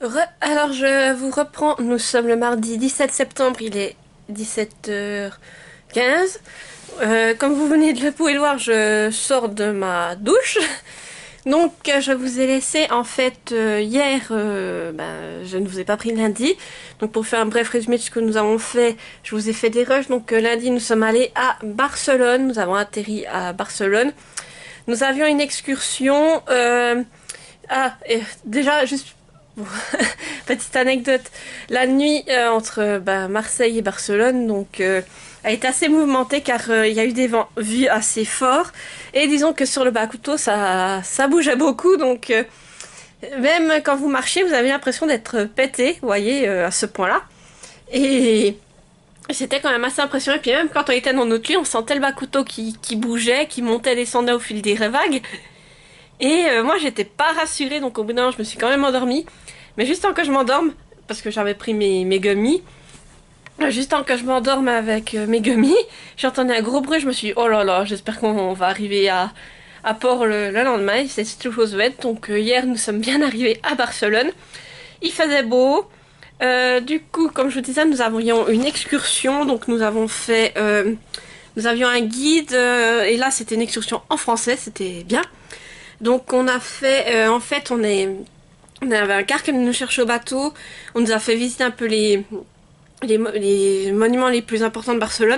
Re- Alors je vous reprends, nous sommes le mardi dix-sept septembre, il est dix-sept heures quinze. Euh, comme vous venez de le pouvez le voir, je sors de ma douche. Donc euh, je vous ai laissé en fait euh, hier, euh, ben, je ne vous ai pas pris lundi. Donc pour faire un bref résumé de ce que nous avons fait, je vous ai fait des rushs. Donc euh, lundi nous sommes allés à Barcelone, nous avons atterri à Barcelone. Nous avions une excursion. Euh... Ah, et déjà juste bon, petite anecdote, la nuit euh, entre bah, Marseille et Barcelone donc euh, a été assez mouvementée car euh, il y a eu des vents vus assez forts et disons que sur le bas-couteau ça, ça bougeait beaucoup donc euh, même quand vous marchez vous avez l'impression d'être pété, vous voyez, euh, à ce point-là. Et c'était quand même assez impressionnant. Et puis même quand on était dans notre lit, on sentait le bas-couteau qui, qui bougeait, qui montait et descendait au fil des vagues. Et euh, moi j'étais pas rassurée donc au bout d'un moment je me suis quand même endormie. Mais juste avant que je m'endorme, parce que j'avais pris mes, mes gummies, euh, juste avant que je m'endorme avec euh, mes gummies, j'ai entendu un gros bruit, je me suis dit, oh là là, j'espère qu'on va arriver à, à Port le, le lendemain, c'est toute chose bête. Donc euh, hier nous sommes bien arrivés à Barcelone, il faisait beau, euh, du coup comme je vous disais nous avions une excursion, donc nous avons fait, euh, nous avions un guide, euh, et là c'était une excursion en français, c'était bien. Donc on a fait, euh, en fait on est... On avait un car qui nous chercher au bateau. On nous a fait visiter un peu les, les, les monuments les plus importants de Barcelone.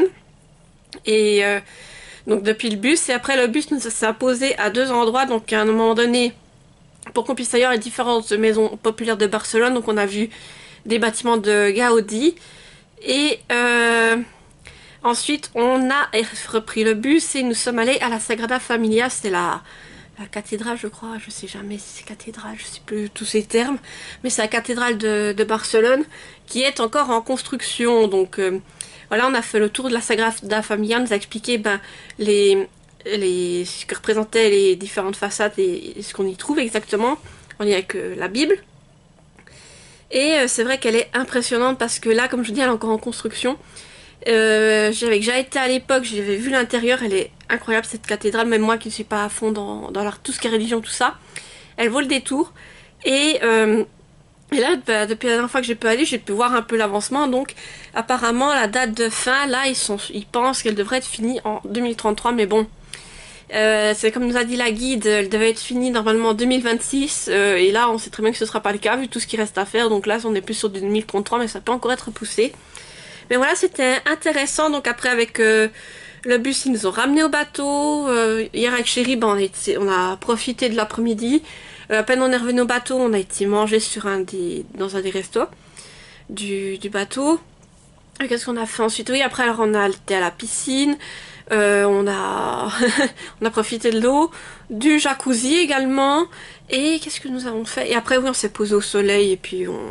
Et euh, donc depuis le bus. Et après le bus nous s'est posé à deux endroits. Donc à un moment donné, pour qu'on puisse aller voir les différentes maisons populaires de Barcelone. Donc on a vu des bâtiments de Gaudi. Et euh, ensuite on a repris le bus et nous sommes allés à la Sagrada Familia. C'est la... la cathédrale, je crois, je sais jamais si c'est cathédrale, je sais plus tous ces termes, mais c'est la cathédrale de, de Barcelone qui est encore en construction. Donc euh, voilà, on a fait le tour de la Sagrada Familia, on nous a expliqué ben, les, les, ce que représentaient les différentes façades et, et ce qu'on y trouve exactement, en lien avec euh, la Bible. Et euh, c'est vrai qu'elle est impressionnante parce que là, comme je vous dis, elle est encore en construction. Euh, j'avais déjà été à l'époque, j'avais vu l'intérieur, elle est incroyable cette cathédrale, même moi qui ne suis pas à fond dans, dans l'art, tout ce qui est religion, tout ça, elle vaut le détour. Et, euh, et là, bah, depuis la dernière fois que j'ai pu aller, j'ai pu voir un peu l'avancement, donc apparemment la date de fin, là ils, sont, ils pensent qu'elle devrait être finie en deux mille trente-trois, mais bon, euh, c'est comme nous a dit la guide, elle devait être finie normalement en deux mille vingt-six, euh, et là on sait très bien que ce ne sera pas le cas vu tout ce qui reste à faire, donc là on est plus sur deux mille trente-trois, mais ça peut encore être poussé. Mais voilà, c'était intéressant. Donc après, avec euh, le bus, ils nous ont ramenés au bateau. Euh, hier, avec Chéri, ben, on, a été, on a profité de l'après-midi. Euh, à peine on est revenu au bateau, on a été manger sur un des, dans un des restos du, du bateau. Qu'est-ce qu'on a fait ensuite? Oui, après, alors, on a été à la piscine. Euh, on a on a profité de l'eau, du jacuzzi également. Et qu'est-ce que nous avons fait? Et après, oui, on s'est posé au soleil et puis on...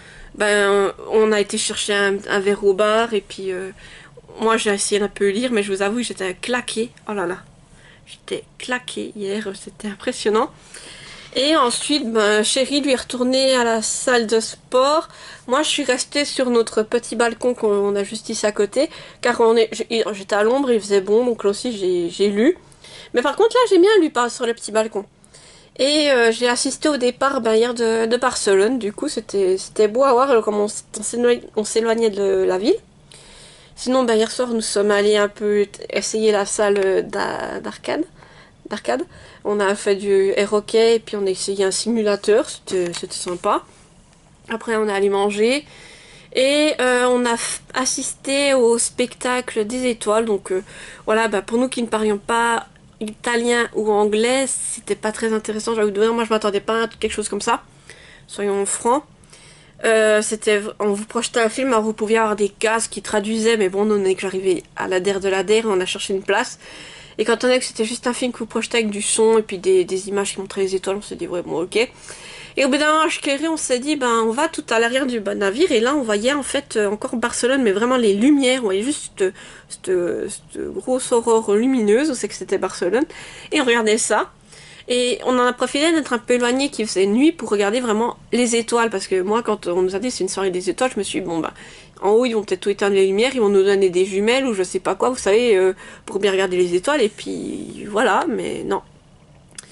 Ben, on a été chercher un, un verre au bar et puis euh, moi j'ai essayé d'un peu lire, mais je vous avoue que j'étais claquée. Oh là là, j'étais claquée hier, c'était impressionnant. Et ensuite, ben, Chéri lui est retourné à la salle de sport. Moi je suis restée sur notre petit balcon qu'on a juste ici à côté, car on est, j'étais à l'ombre, il faisait bon, donc là aussi j'ai lu. Mais par contre là j'ai bien lu pas sur le petit balcon. Et euh, j'ai assisté au départ ben, hier de, de Barcelone, du coup c'était beau à voir comme on, on s'éloignait de la ville. Sinon ben, hier soir nous sommes allés un peu essayer la salle d'arcade. d'arcade. On a fait du air hockey et puis on a essayé un simulateur, c'était sympa. Après on est allé manger et euh, on a assisté au spectacle des étoiles. Donc euh, voilà, ben, pour nous qui ne parlions pas italien ou anglais, c'était pas très intéressant, j'avoue de dire, moi je m'attendais pas à quelque chose comme ça, soyons francs. Euh, c'était, on vous projetait un film, alors vous pouviez avoir des cases qui traduisaient, mais bon, on est que j'arrivais à la der de la der, on a cherché une place, et quand on a que c'était juste un film que vous projetez avec du son, et puis des, des images qui montraient les étoiles, on s'est dit, ouais, bon, ok. Et au bout d'un moment, on s'est dit, ben, on va tout à l'arrière du navire, et là, on voyait en fait encore Barcelone, mais vraiment les lumières, on voyait juste cette, cette, cette grosse aurore lumineuse, on sait que c'était Barcelone, et on regardait ça. Et on en a profité d'être un peu éloigné, qu'il faisait nuit, pour regarder vraiment les étoiles, parce que moi, quand on nous a dit c'est une soirée des étoiles, je me suis dit, bon, bah, en haut, ils vont peut-être tout éteindre les lumières, ils vont nous donner des jumelles, ou je sais pas quoi, vous savez, euh, pour bien regarder les étoiles, et puis voilà, mais non.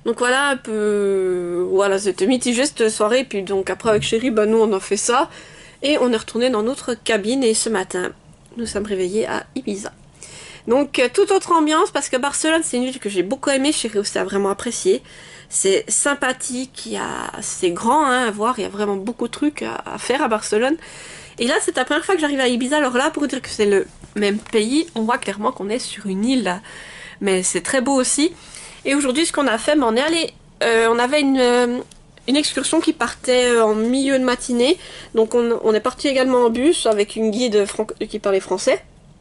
Donc voilà un peu... Voilà, c'était mitigé cette soirée. Puis donc après avec Chéri, bah nous on a fait ça. Et on est retourné dans notre cabine. Et ce matin, nous sommes réveillés à Ibiza. Donc euh, toute autre ambiance parce que Barcelone c'est une ville que j'ai beaucoup aimée. Chéri aussi a vraiment apprécié. C'est sympathique, il y a... c'est grand hein, à voir. Il y a vraiment beaucoup de trucs à, à faire à Barcelone. Et là c'est la première fois que j'arrive à Ibiza. Alors là pour dire que c'est le même pays, on voit clairement qu'on est sur une île là. Mais c'est très beau aussi. Et aujourd'hui, ce qu'on a fait, ben, on est allé, euh, on avait une, euh, une excursion qui partait en milieu de matinée. Donc on, on est parti également en bus avec une guide qui parlait français.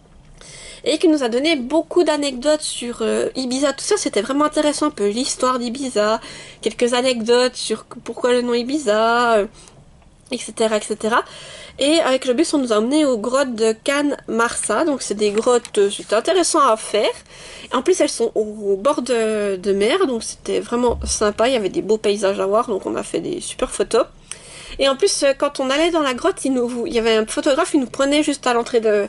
Et qui nous a donné beaucoup d'anecdotes sur euh, Ibiza. Tout ça, c'était vraiment intéressant. Un peu l'histoire d'Ibiza, quelques anecdotes sur pourquoi le nom Ibiza, euh, et cetera, et cetera. Et avec le bus, on nous a emmené aux grottes de Can Marsa. Donc c'est des grottes, euh, c'était intéressant à faire. En plus, elles sont au, au bord de, de mer, donc c'était vraiment sympa. Il y avait des beaux paysages à voir, donc on a fait des super photos. Et en plus, quand on allait dans la grotte, il, nous, il y avait un photographe, il nous prenait juste à l'entrée de,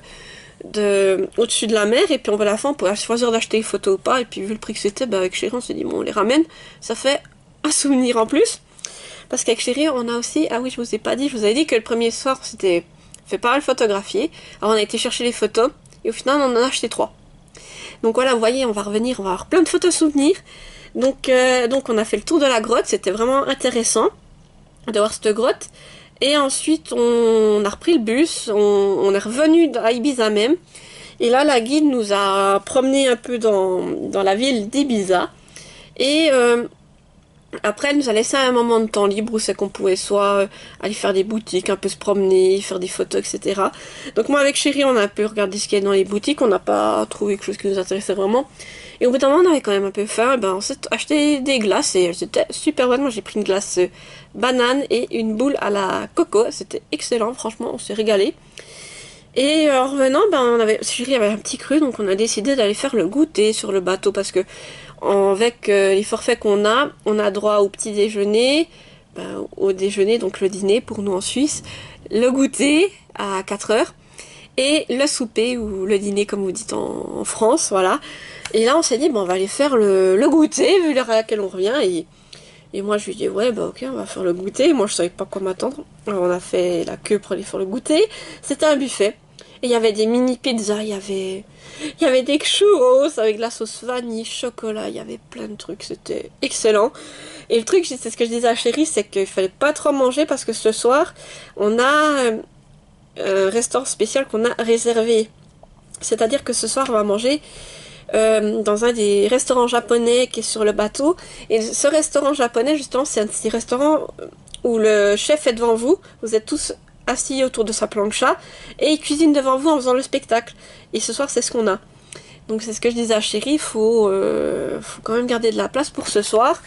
de au-dessus de la mer. Et puis on va à la fin, on pouvait choisir d'acheter une photo ou pas. Et puis vu le prix que c'était, bah, avec Chéri, on s'est dit, bon, on les ramène. Ça fait un souvenir en plus. Parce qu'avec Chéri, on a aussi... Ah oui, je vous ai pas dit, je vous avais dit que le premier soir, c'était fait pas mal photographier. Alors on a été chercher les photos, et au final, on en a acheté trois. Donc voilà, vous voyez, on va revenir, on va avoir plein de photos souvenirs. Donc, euh, donc on a fait le tour de la grotte, c'était vraiment intéressant de voir cette grotte. Et ensuite, on a repris le bus, on, on est revenu à Ibiza même. Et là, la guide nous a promené un peu dans, dans la ville d'Ibiza. Et euh, après, elle nous a laissé un moment de temps libre où c'est qu'on pouvait soit aller faire des boutiques, un peu se promener, faire des photos, et cetera. Donc moi, avec Chéri, on a un peu regardé ce qu'il y a dans les boutiques. On n'a pas trouvé quelque chose qui nous intéressait vraiment. Et au bout d'un moment, on avait quand même un peu faim. Et ben, on s'est acheté des glaces et elles étaient super bonnes. Moi, j'ai pris une glace banane et une boule à la coco. C'était excellent, franchement, on s'est régalé. Et en revenant, ben, on avait, Chéri avait un petit cru, donc on a décidé d'aller faire le goûter sur le bateau parce que avec euh, les forfaits qu'on a, on a droit au petit déjeuner, ben, au déjeuner, donc le dîner pour nous en Suisse, le goûter à quatre heures et le souper ou le dîner comme vous dites en, en France, voilà. Et là on s'est dit, bon, on va aller faire le, le goûter vu l'heure à laquelle on revient. Et, et moi je lui dis, ouais, bah ok, on va faire le goûter. Moi je savais pas quoi m'attendre. Alors on a fait la queue pour aller faire le goûter. C'était un buffet. Et il y avait des mini pizzas, il y avait... Il y avait des churros avec de la sauce vanille, chocolat, il y avait plein de trucs, c'était excellent. Et le truc, c'est ce que je disais à Chéri, c'est qu'il fallait pas trop manger parce que ce soir, on a un restaurant spécial qu'on a réservé. C'est-à-dire que ce soir, on va manger euh, dans un des restaurants japonais qui est sur le bateau. Et ce restaurant japonais, justement, c'est un petit restaurant où le chef est devant vous, vous êtes tous assis autour de sa plancha et il cuisine devant vous en faisant le spectacle. Et ce soir, c'est ce qu'on a. Donc c'est ce que je disais à Chéri, il faut, euh, faut quand même garder de la place pour ce soir.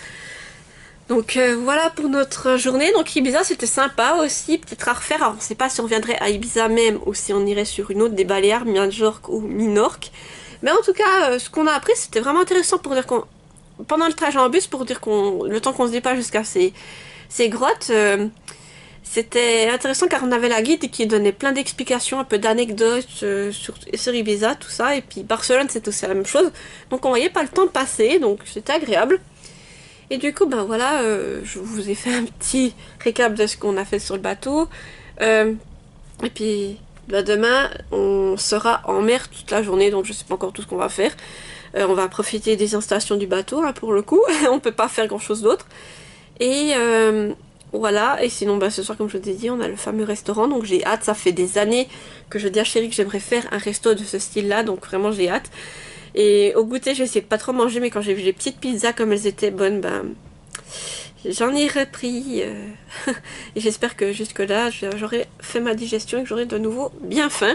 Donc euh, voilà pour notre journée. Donc Ibiza, c'était sympa aussi, peut-être à refaire. Alors on ne sait pas si on viendrait à Ibiza même ou si on irait sur une autre des Baléares, Majorque ou Minorque. Mais en tout cas, euh, ce qu'on a appris, c'était vraiment intéressant pour dire qu'on... Pendant le trajet en bus, pour dire qu'on... Le temps qu'on se dépasse jusqu'à ces, ces grottes... Euh, C'était intéressant car on avait la guide qui donnait plein d'explications, un peu d'anecdotes euh, sur, sur Ibiza, tout ça. Et puis Barcelone, c'est aussi la même chose. Donc on voyait pas le temps passer, donc c'était agréable. Et du coup, ben voilà, euh, je vous ai fait un petit récap de ce qu'on a fait sur le bateau. Euh, et puis ben demain, on sera en mer toute la journée, donc je sais pas encore tout ce qu'on va faire. Euh, on va profiter des installations du bateau, hein, pour le coup. On peut pas faire grand chose d'autre. Et... Euh, Voilà, et sinon bah, ce soir comme je vous ai dit on a le fameux restaurant, donc j'ai hâte, ça fait des années que je dis à Chéri que j'aimerais faire un resto de ce style là, donc vraiment j'ai hâte. Et au goûter j'ai essayé de pas trop manger, mais quand j'ai vu les petites pizzas comme elles étaient bonnes, bah j'en ai repris. Euh... et j'espère que jusque là j'aurai fait ma digestion et que j'aurai de nouveau bien faim.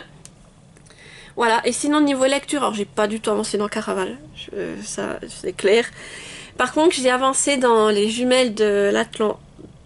Voilà, et sinon niveau lecture, alors j'ai pas du tout avancé dans Caraval, je, ça c'est clair. Par contre j'ai avancé dans les jumelles de l'Atlantique.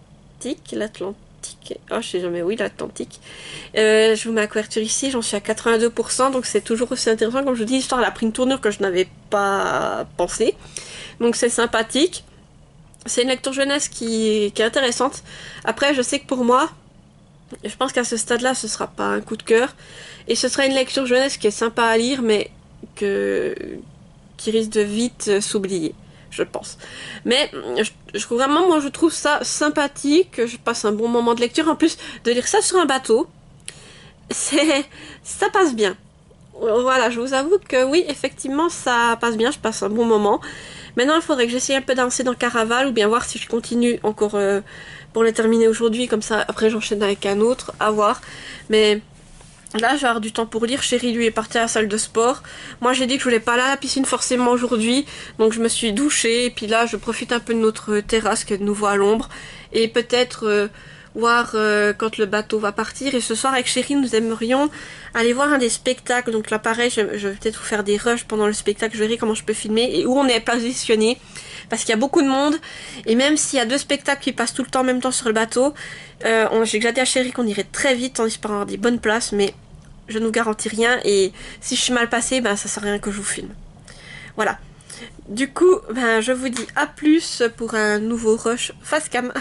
L'Atlantique, oh je sais jamais, oui l'Atlantique. Euh, je vous mets la couverture ici, j'en suis à quatre-vingt-deux pour cent, donc c'est toujours aussi intéressant. Comme je vous dis, l'histoire elle a pris une tournure que je n'avais pas pensé. Donc c'est sympathique. C'est une lecture jeunesse qui, qui est intéressante. Après je sais que pour moi, je pense qu'à ce stade-là ce sera pas un coup de cœur. Et ce sera une lecture jeunesse qui est sympa à lire, mais que, qui risque de vite s'oublier. je pense. Mais je, je, vraiment, moi je trouve ça sympathique, je passe un bon moment de lecture. En plus, de lire ça sur un bateau, c'est, ça passe bien. Voilà, je vous avoue que oui, effectivement, ça passe bien, je passe un bon moment. Maintenant, il faudrait que j'essaye un peu d'avancer dans Caraval, ou bien voir si je continue encore euh, pour le terminer aujourd'hui, comme ça, après j'enchaîne avec un autre, à voir. Mais là, je vais avoir du temps pour lire. Chérie, lui, est parti à la salle de sport. Moi, j'ai dit que je voulais pas aller à la piscine forcément aujourd'hui, donc je me suis douchée, et puis là, je profite un peu de notre terrasse qui est de nouveau à l'ombre, et peut-être... Euh, voir euh, quand le bateau va partir. Et ce soir avec Chérie, nous aimerions aller voir un des spectacles. Donc là pareil, je, je vais peut-être vous faire des rushs pendant le spectacle, je verrai comment je peux filmer et où on est positionné, parce qu'il y a beaucoup de monde, et même s'il y a deux spectacles qui passent tout le temps en même temps sur le bateau, euh, j'ai déjà dit à Chérie qu'on irait très vite en espérant avoir des bonnes places, mais je ne vous garantis rien, et si je suis mal passée, ben ça sert à rien que je vous filme. Voilà. Du coup, ben je vous dis à plus pour un nouveau rush face cam.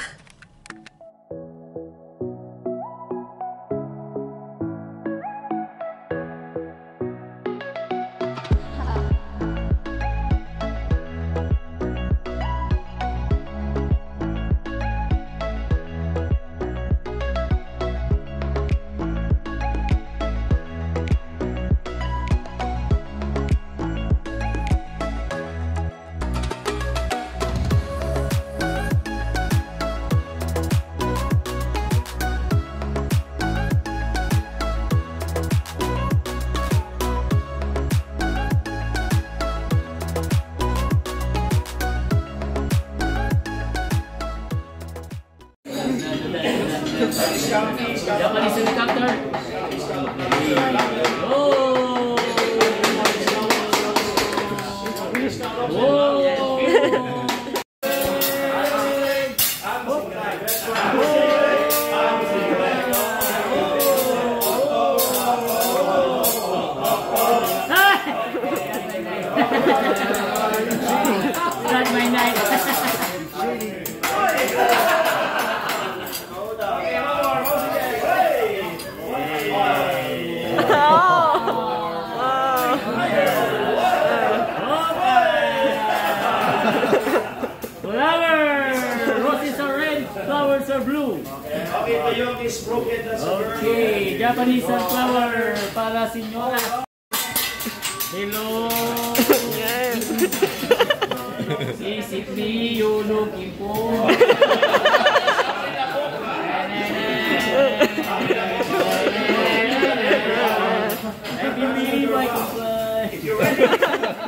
Japanese helicopter. Oh! Whoa! That's my night. Roses are red, flowers are blue. Okay, Japanese sunflower para señora. Hello. Is it me you looking for? I believe I can fly.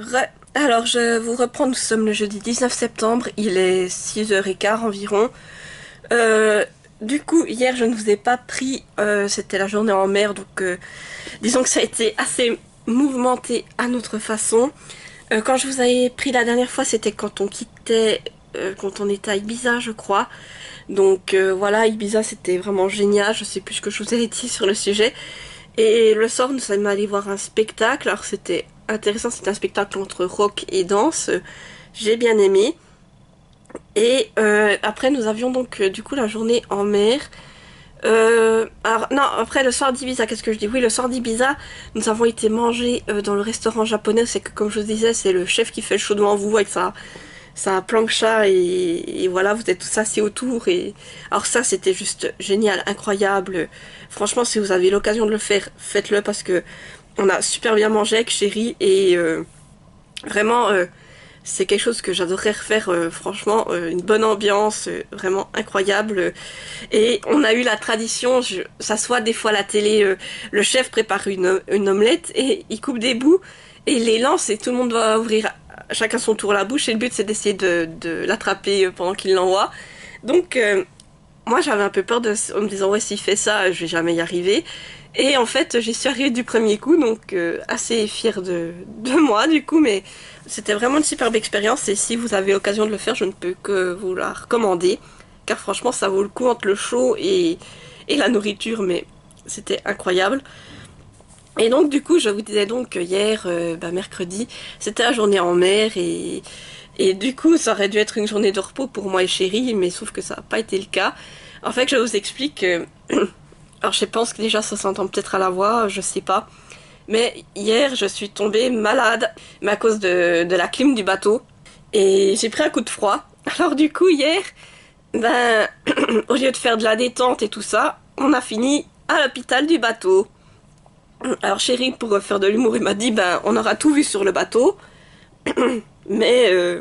Re- Alors je vous reprends, nous sommes le jeudi dix-neuf septembre, il est six heures quinze environ. Euh, du coup, hier je ne vous ai pas pris, euh, c'était la journée en mer, donc euh, disons que ça a été assez mouvementé à notre façon. Euh, quand je vous avais pris la dernière fois, c'était quand on quittait, euh, quand on était à Ibiza, je crois. Donc euh, voilà, Ibiza c'était vraiment génial, je sais plus ce que je vous ai dit sur le sujet. Et le soir, nous sommes allés voir un spectacle, alors c'était intéressant, c'était un spectacle entre rock et danse, j'ai bien aimé. Et euh, après, nous avions donc euh, du coup la journée en mer. Euh, alors non, après le soir d'Ibiza, qu'est-ce que je dis? Oui, le soir d'Ibiza, nous avons été manger euh, dans le restaurant japonais. C'est que comme je vous disais, c'est le chef qui fait le show devant vous avec sa, sa plancha et, et voilà, vous êtes tous assis autour. Et alors ça, c'était juste génial, incroyable. Franchement, si vous avez l'occasion de le faire, faites-le parce que on a super bien mangé avec chérie et euh, vraiment. Euh, c'est quelque chose que j'adorerais refaire, euh, franchement, euh, une bonne ambiance, euh, vraiment incroyable. Et on a eu la tradition, je, ça soit des fois à la télé, euh, le chef prépare une, une omelette et il coupe des bouts et il les lance et tout le monde doit ouvrir chacun son tour la bouche et le but c'est d'essayer de, de l'attraper pendant qu'il l'envoie. Donc euh, moi j'avais un peu peur de, en me disant ouais s'il fait ça je vais jamais y arriver. Et en fait j'y suis arrivée du premier coup donc euh, assez fière de, de moi du coup mais c'était vraiment une superbe expérience et si vous avez l'occasion de le faire je ne peux que vous la recommander car franchement ça vaut le coup entre le show et, et la nourriture mais c'était incroyable. Et donc du coup je vous disais donc que hier euh, bah, mercredi c'était la journée en mer et, et du coup ça aurait dû être une journée de repos pour moi et chérie mais sauf que ça n'a pas été le cas. En fait je vous explique euh, alors je pense que déjà ça s'entend peut-être à la voix, je sais pas. Mais hier je suis tombée malade, mais à cause de, de la clim du bateau. Et j'ai pris un coup de froid. Alors du coup hier, ben au lieu de faire de la détente et tout ça, on a fini à l'hôpital du bateau. Alors chérie, pour faire de l'humour, il m'a dit ben on aura tout vu sur le bateau. Mais euh,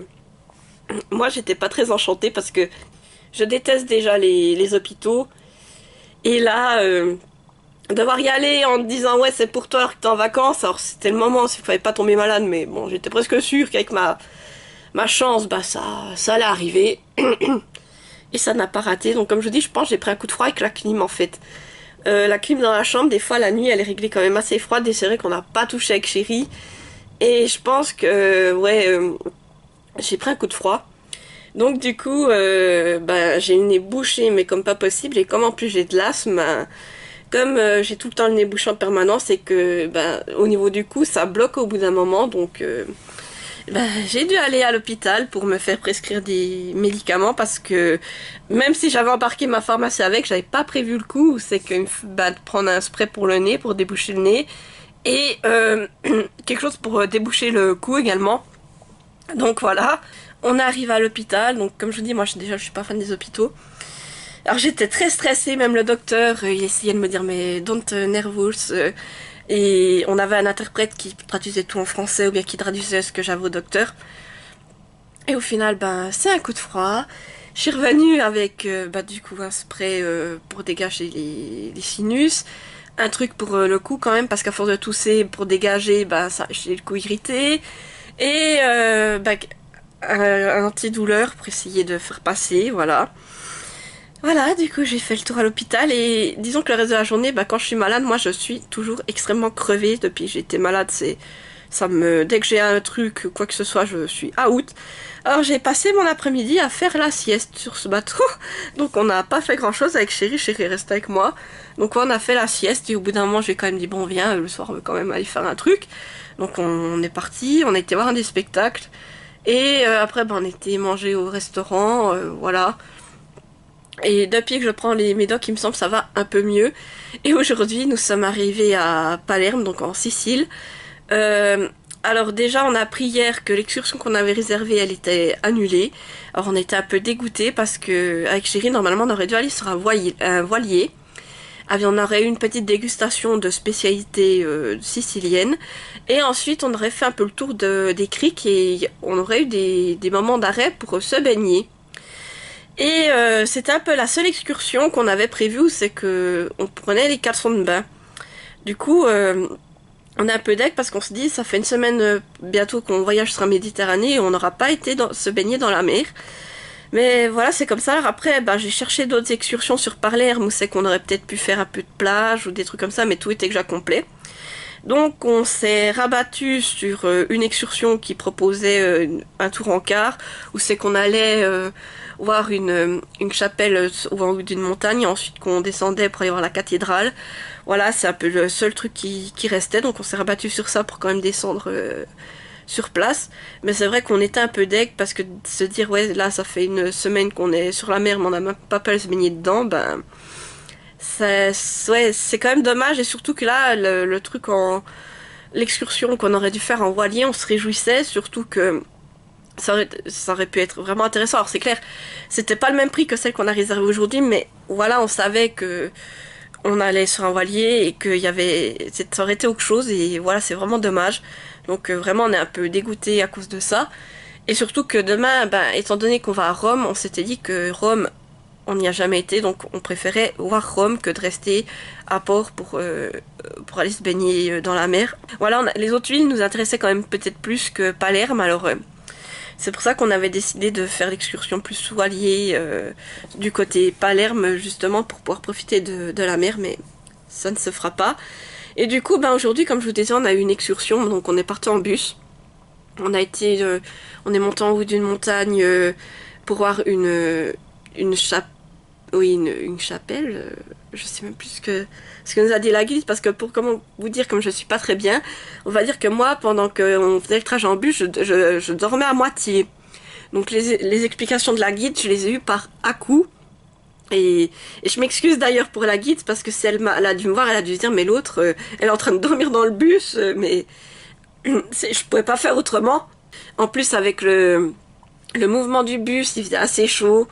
moi j'étais pas très enchantée parce que je déteste déjà les, les hôpitaux. Et là... Euh, devoir y aller en te disant ouais c'est pour toi alors que t'es en vacances, alors c'était le moment s'il fallait pas tomber malade mais bon j'étais presque sûre qu'avec ma, ma chance bah ça, ça allait arriver et ça n'a pas raté donc comme je dis je pense que j'ai pris un coup de froid avec la clim en fait. Euh, la clim dans la chambre des fois la nuit elle est réglée quand même assez froide et c'est vrai qu'on n'a pas touché avec chérie et je pense que ouais euh, j'ai pris un coup de froid donc du coup euh, bah, j'ai le nez bouché mais comme pas possible et comme en plus j'ai de l'asthme bah, comme euh, j'ai tout le temps le nez bouché en permanence et que ben, au niveau du cou ça bloque au bout d'un moment donc euh, ben, j'ai dû aller à l'hôpital pour me faire prescrire des médicaments parce que même si j'avais embarqué ma pharmacie avec j'avais pas prévu le coup c'est que ben, de prendre un spray pour le nez pour déboucher le nez et euh, quelque chose pour déboucher le cou également donc voilà on arrive à l'hôpital donc comme je vous dis moi je, déjà je suis pas fan des hôpitaux. Alors j'étais très stressée, même le docteur, euh, il essayait de me dire mais don't nervous. Euh, et on avait un interprète qui traduisait tout en français ou bien qui traduisait ce que j'avais au docteur. Et au final, ben c'est un coup de froid. Je suis revenue avec euh, bah, du coup un spray euh, pour dégager les, les sinus, un truc pour euh, le cou quand même parce qu'à force de tousser pour dégager, bah ça j'ai le cou irrité et euh, bah, un, un antidouleur pour essayer de faire passer, voilà. Voilà, du coup j'ai fait le tour à l'hôpital et disons que le reste de la journée, bah, quand je suis malade, moi je suis toujours extrêmement crevée. Depuis que j'étais malade, c'est ça me dès que j'ai un truc, quoi que ce soit, je suis out. Alors j'ai passé mon après-midi à faire la sieste sur ce bateau. Donc on n'a pas fait grand-chose avec chérie, chérie reste avec moi. Donc on a fait la sieste et au bout d'un moment j'ai quand même dit bon viens, le soir on veut quand même aller faire un truc. Donc on, on est parti, on a été voir un des spectacles et euh, après bah, on était manger au restaurant, euh, voilà. Et depuis que je prends les médocs, il me semble que ça va un peu mieux. Et aujourd'hui, nous sommes arrivés à Palerme, donc en Sicile. Euh, alors déjà, on a appris hier que l'excursion qu'on avait réservée, elle était annulée. Alors on était un peu dégoûtés parce que avec chérie, normalement, on aurait dû aller sur un voilier. Un voilier. On aurait eu une petite dégustation de spécialités euh, siciliennes. Et ensuite, on aurait fait un peu le tour de, des criques et on aurait eu des, des moments d'arrêt pour se baigner. Et euh, c'était un peu la seule excursion qu'on avait prévue, c'est que on prenait les caleçons de bain. Du coup, euh, on est un peu deg parce qu'on se dit ça fait une semaine euh, bientôt qu'on voyage sur la Méditerranée et on n'aura pas été dans, se baigner dans la mer. Mais voilà, c'est comme ça. Alors après, bah, j'ai cherché d'autres excursions sur Palerme où c'est qu'on aurait peut-être pu faire un peu de plage ou des trucs comme ça, mais tout était déjà complet. Donc on s'est rabattu sur euh, une excursion qui proposait euh, un tour en car, où c'est qu'on allait euh, voir une, une chapelle au haut d'une montagne, et ensuite qu'on descendait pour aller voir la cathédrale. Voilà, c'est un peu le seul truc qui, qui restait, donc on s'est rabattu sur ça pour quand même descendre euh, sur place. Mais c'est vrai qu'on était un peu deg, parce que de se dire, ouais, là ça fait une semaine qu'on est sur la mer, mais on n'a même pas pu se baigner dedans, ben... C'est ouais, c'est quand même dommage, et surtout que là, le, le truc en... l'excursion qu'on aurait dû faire en voilier, on se réjouissait, surtout que ça aurait, ça aurait pu être vraiment intéressant. Alors c'est clair, c'était pas le même prix que celle qu'on a réservée aujourd'hui, mais voilà, on savait que on allait sur un voilier et qu'il y avait... ça aurait été autre chose, et voilà, c'est vraiment dommage. Donc euh, vraiment, on est un peu dégoûté à cause de ça. Et surtout que demain, ben, étant donné qu'on va à Rome, on s'était dit que Rome... on n'y a jamais été, donc on préférait voir Rome que de rester à Port pour, euh, pour aller se baigner dans la mer. Voilà, on a, les autres villes nous intéressaient quand même peut-être plus que Palerme, alors euh, c'est pour ça qu'on avait décidé de faire l'excursion plus voilier euh, du côté Palerme, justement pour pouvoir profiter de, de la mer, mais ça ne se fera pas. Et du coup, ben, aujourd'hui, comme je vous disais, on a eu une excursion, donc on est parti en bus. On a été, euh, on est monté en haut d'une montagne euh, pour voir une... une chapelle, oui, une, une chapelle, euh, je sais même plus ce que, ce que nous a dit la guide, parce que pour comment vous dire, comme je suis pas très bien, on va dire que moi, pendant qu'on faisait le trajet en bus, je, je, je dormais à moitié. Donc les, les explications de la guide, je les ai eues par à-coup. Et, et je m'excuse d'ailleurs pour la guide, parce que si elle, elle a dû me voir, elle a dû se dire, mais l'autre, euh, elle est en train de dormir dans le bus, euh, mais je pouvais pas faire autrement. En plus, avec le, le mouvement du bus, il faisait assez chaud.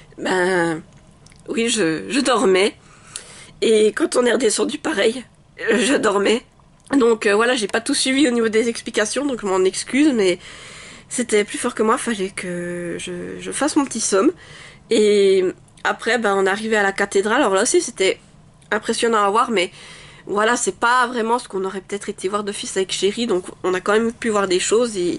Ben oui, je, je dormais. Et quand on est redescendu, pareil, je dormais. Donc euh, voilà, j'ai pas tout suivi au niveau des explications, donc je m'en excuse, mais c'était plus fort que moi, fallait que je, je fasse mon petit somme. Et après, ben, on arrivait à la cathédrale. Alors là aussi, c'était impressionnant à voir, mais voilà, c'est pas vraiment ce qu'on aurait peut-être été voir d'office avec Chéri, donc on a quand même pu voir des choses. Et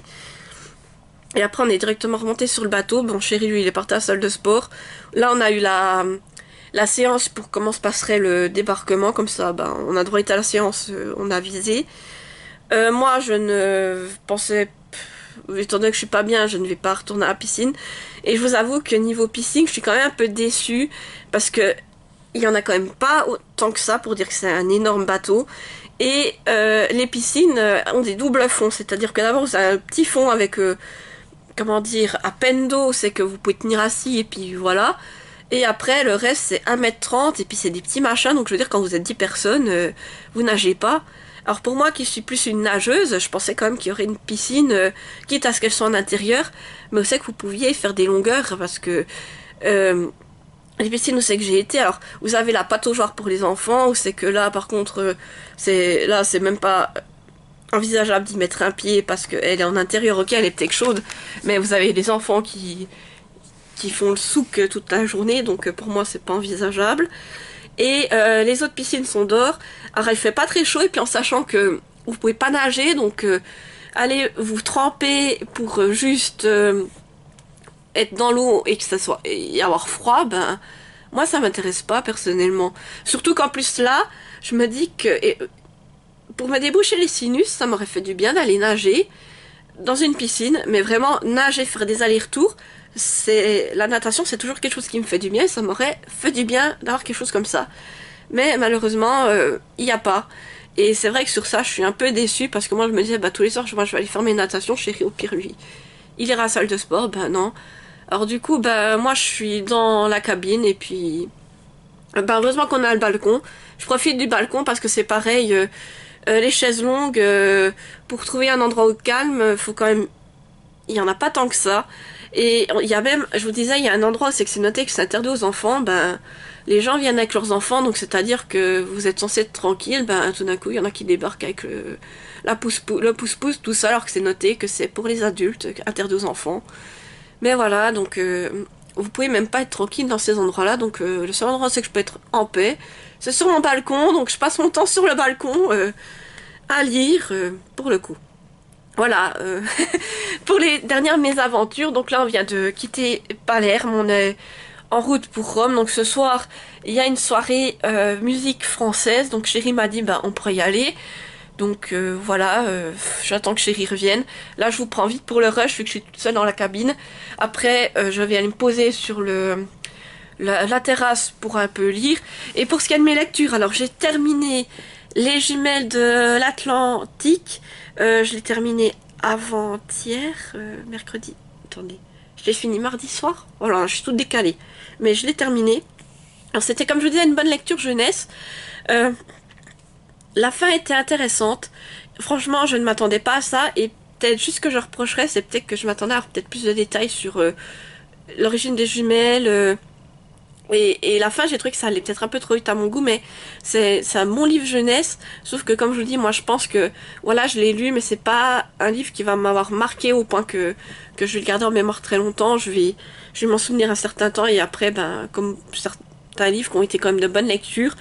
Et après, on est directement remonté sur le bateau. Bon, Chéri, lui, il est parti à la salle de sport. Là, on a eu la, la séance pour comment se passerait le débarquement. Comme ça, ben, on a droit à la séance, euh, on a visé. Euh, moi, je ne pensais... Étant donné que je suis pas bien, je ne vais pas retourner à la piscine. Et je vous avoue que niveau piscine, je suis quand même un peu déçue. Parce que il y en a quand même pas autant que ça pour dire que c'est un énorme bateau. Et euh, les piscines ont des doubles fonds. C'est-à-dire que d'abord, vous avez un petit fond avec... Euh, comment dire, à peine d'eau, c'est que vous pouvez tenir assis et puis voilà. Et après, le reste, c'est un mètre trente et puis c'est des petits machins. Donc je veux dire, quand vous êtes dix personnes, euh, vous nagez pas. Alors pour moi, qui suis plus une nageuse, je pensais quand même qu'il y aurait une piscine, euh, quitte à ce qu'elle soit en intérieur, mais aussi que vous pouviez faire des longueurs, parce que euh, les piscines où c'est que j'ai été, alors vous avez la pataugeoire pour les enfants, où c'est que là, par contre, euh, c'est là, c'est même pas envisageable d'y mettre un pied parce qu'elle est en intérieur, ok, elle est peut-être chaude, mais vous avez des enfants qui, qui font le souk toute la journée, donc pour moi c'est pas envisageable. Et euh, les autres piscines sont dehors, alors il fait pas très chaud, et puis en sachant que vous pouvez pas nager, donc euh, allez vous tremper pour euh, juste euh, être dans l'eau et que ça soit et avoir froid, ben moi ça m'intéresse pas personnellement. Surtout qu'en plus là, je me dis que et, pour me déboucher les sinus, ça m'aurait fait du bien d'aller nager dans une piscine, mais vraiment nager, faire des allers-retours, c'est la natation, c'est toujours quelque chose qui me fait du bien, et ça m'aurait fait du bien d'avoir quelque chose comme ça. Mais malheureusement, euh, il n'y a pas. Et c'est vrai que sur ça, je suis un peu déçue, parce que moi je me disais, bah tous les soirs, moi, je vais aller faire mes natations, Chéri, au pire lui, il ira à la salle de sport, ben non. Alors du coup, ben moi je suis dans la cabine, et puis ben heureusement qu'on a le balcon. Je profite du balcon parce que c'est pareil. Euh, Euh, les chaises longues, euh, pour trouver un endroit au calme, faut quand même... Il y en a pas tant que ça. Et il y a même, je vous disais, il y a un endroit où c'est que c'est noté que c'est interdit aux enfants, ben... Les gens viennent avec leurs enfants, donc c'est-à-dire que vous êtes censé être tranquille, ben tout d'un coup, il y en a qui débarquent avec le, la pouce-pouce, le pouce-pouce, tout ça, alors que c'est noté que c'est pour les adultes, interdit aux enfants. Mais voilà, donc... Euh, vous pouvez même pas être tranquille dans ces endroits-là, donc euh, le seul endroit c'est que je peux être en paix. C'est sur mon balcon, donc je passe mon temps sur le balcon euh, à lire euh, pour le coup. Voilà, euh, pour les dernières mésaventures, donc là on vient de quitter Palerme, on est en route pour Rome, donc ce soir il y a une soirée euh, musique française, donc Chérie m'a dit bah on pourrait y aller, donc euh, voilà, euh, j'attends que Chérie revienne. Là je vous prends vite pour le rush vu que je suis toute seule dans la cabine, après euh, je vais aller me poser sur le... La, la terrasse pour un peu lire. Et pour ce qui est de mes lectures, alors j'ai terminé Les Jumelles de l'Atlantique. Euh, je l'ai terminé avant-hier, euh, mercredi. Attendez, je l'ai fini mardi soir. Voilà, je suis toute décalée. Mais je l'ai terminé. Alors c'était comme je vous disais une bonne lecture jeunesse. Euh, la fin était intéressante. Franchement, je ne m'attendais pas à ça. Et peut-être juste ce que je reprocherais, c'est peut-être que je m'attendais à avoir peut-être plus de détails sur euh, l'origine des jumelles. Euh, Et, et la fin, j'ai trouvé que ça allait peut-être un peu trop vite à mon goût, mais c'est c'est mon livre jeunesse. Sauf que comme je vous dis, moi je pense que voilà, je l'ai lu, mais c'est pas un livre qui va m'avoir marqué au point que, que je vais le garder en mémoire très longtemps. Je vais, je vais m'en souvenir un certain temps et après, ben, comme certains livres qui ont été quand même de bonne lecture,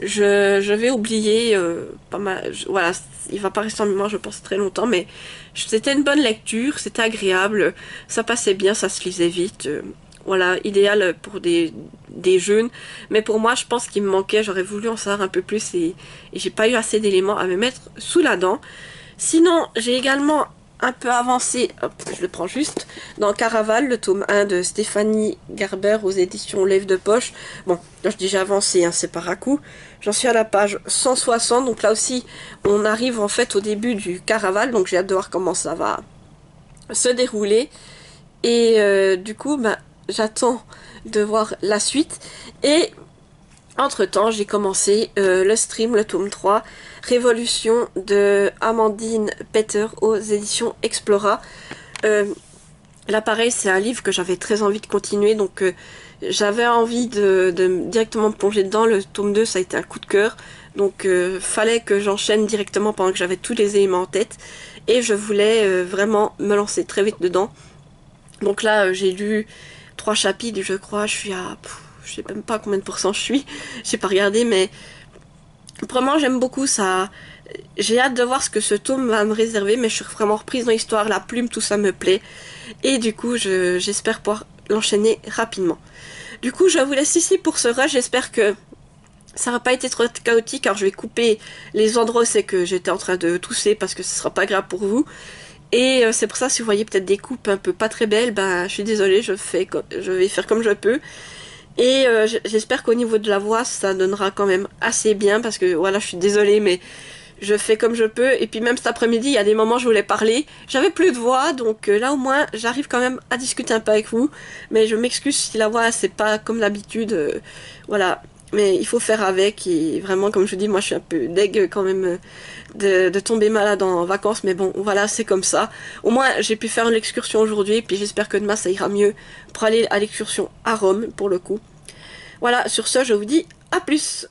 je, je vais oublier euh, pas mal. Je, voilà, il va pas rester en mémoire, je pense, très longtemps, mais c'était une bonne lecture, c'était agréable, ça passait bien, ça se lisait vite. Euh, Voilà, idéal pour des, des jeunes. Mais pour moi, je pense qu'il me manquait. J'aurais voulu en savoir un peu plus et, et j'ai pas eu assez d'éléments à me mettre sous la dent. Sinon, j'ai également un peu avancé, hop, je le prends juste, dans Caraval, le tome un de Stéphanie Gerber aux éditions Lèvres de Poche. Bon, là je dis j'ai avancé, hein, c'est par à coup. J'en suis à la page cent soixante, donc là aussi, on arrive en fait au début du Caraval, donc j'ai hâte de voir comment ça va se dérouler. Et euh, du coup, bah, j'attends de voir la suite. Et entre temps, j'ai commencé euh, le stream, le tome trois, Révolution de Amandine Peter aux éditions Explora. Euh, là, pareil, c'est un livre que j'avais très envie de continuer, donc euh, j'avais envie de, de directement me plonger dedans. Le tome deux, ça a été un coup de cœur, donc euh, fallait que j'enchaîne directement pendant que j'avais tous les éléments en tête. Et je voulais euh, vraiment me lancer très vite dedans. Donc là, euh, j'ai lu trois chapitres, je crois, je suis à... Pff, je sais même pas combien de pourcents je suis, j'ai pas regardé, mais vraiment j'aime beaucoup ça. J'ai hâte de voir ce que ce tome va me réserver, mais je suis vraiment reprise dans l'histoire, la plume, tout ça me plaît. Et du coup, je, j'espère pouvoir l'enchaîner rapidement. Du coup, je vous laisse ici pour ce rush, j'espère que ça n'a pas été trop chaotique, alors je vais couper les endroits où c'est que j'étais en train de tousser, parce que ce sera pas grave pour vous. Et euh, c'est pour ça, si vous voyez peut-être des coupes un peu pas très belles, ben je suis désolée, je, fais, je vais faire comme je peux. Et euh, j'espère qu'au niveau de la voix, ça donnera quand même assez bien, parce que voilà, je suis désolée, mais je fais comme je peux. Et puis même cet après-midi, il y a des moments où je voulais parler, j'avais plus de voix, donc euh, là au moins, j'arrive quand même à discuter un peu avec vous. Mais je m'excuse si la voix, c'est pas comme d'habitude, euh, voilà. Mais il faut faire avec, et vraiment, comme je vous dis, moi je suis un peu deg quand même de, de tomber malade en vacances, mais bon, voilà, c'est comme ça. Au moins, j'ai pu faire l'excursion aujourd'hui, et puis j'espère que demain ça ira mieux pour aller à l'excursion à Rome, pour le coup. Voilà, sur ce, je vous dis à plus!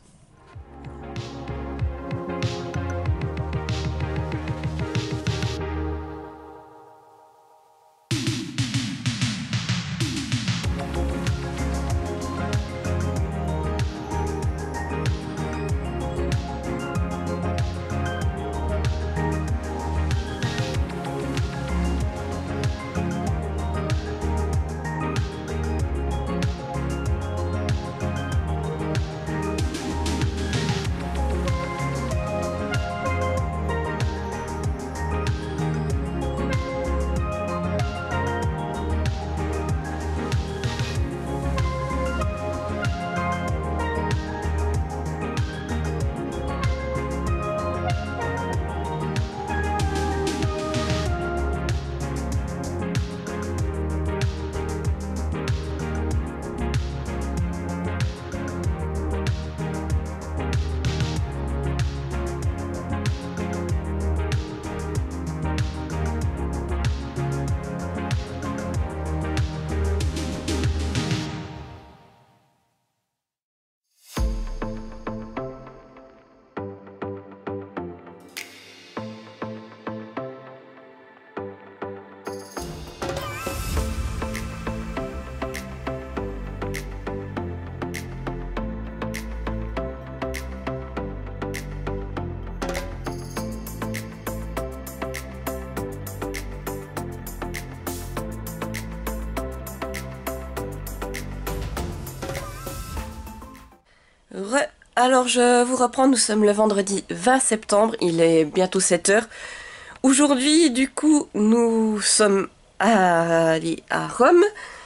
Re- Alors je vous reprends, nous sommes le vendredi vingt septembre, il est bientôt sept heures. Aujourd'hui, du coup, nous sommes allés à Rome.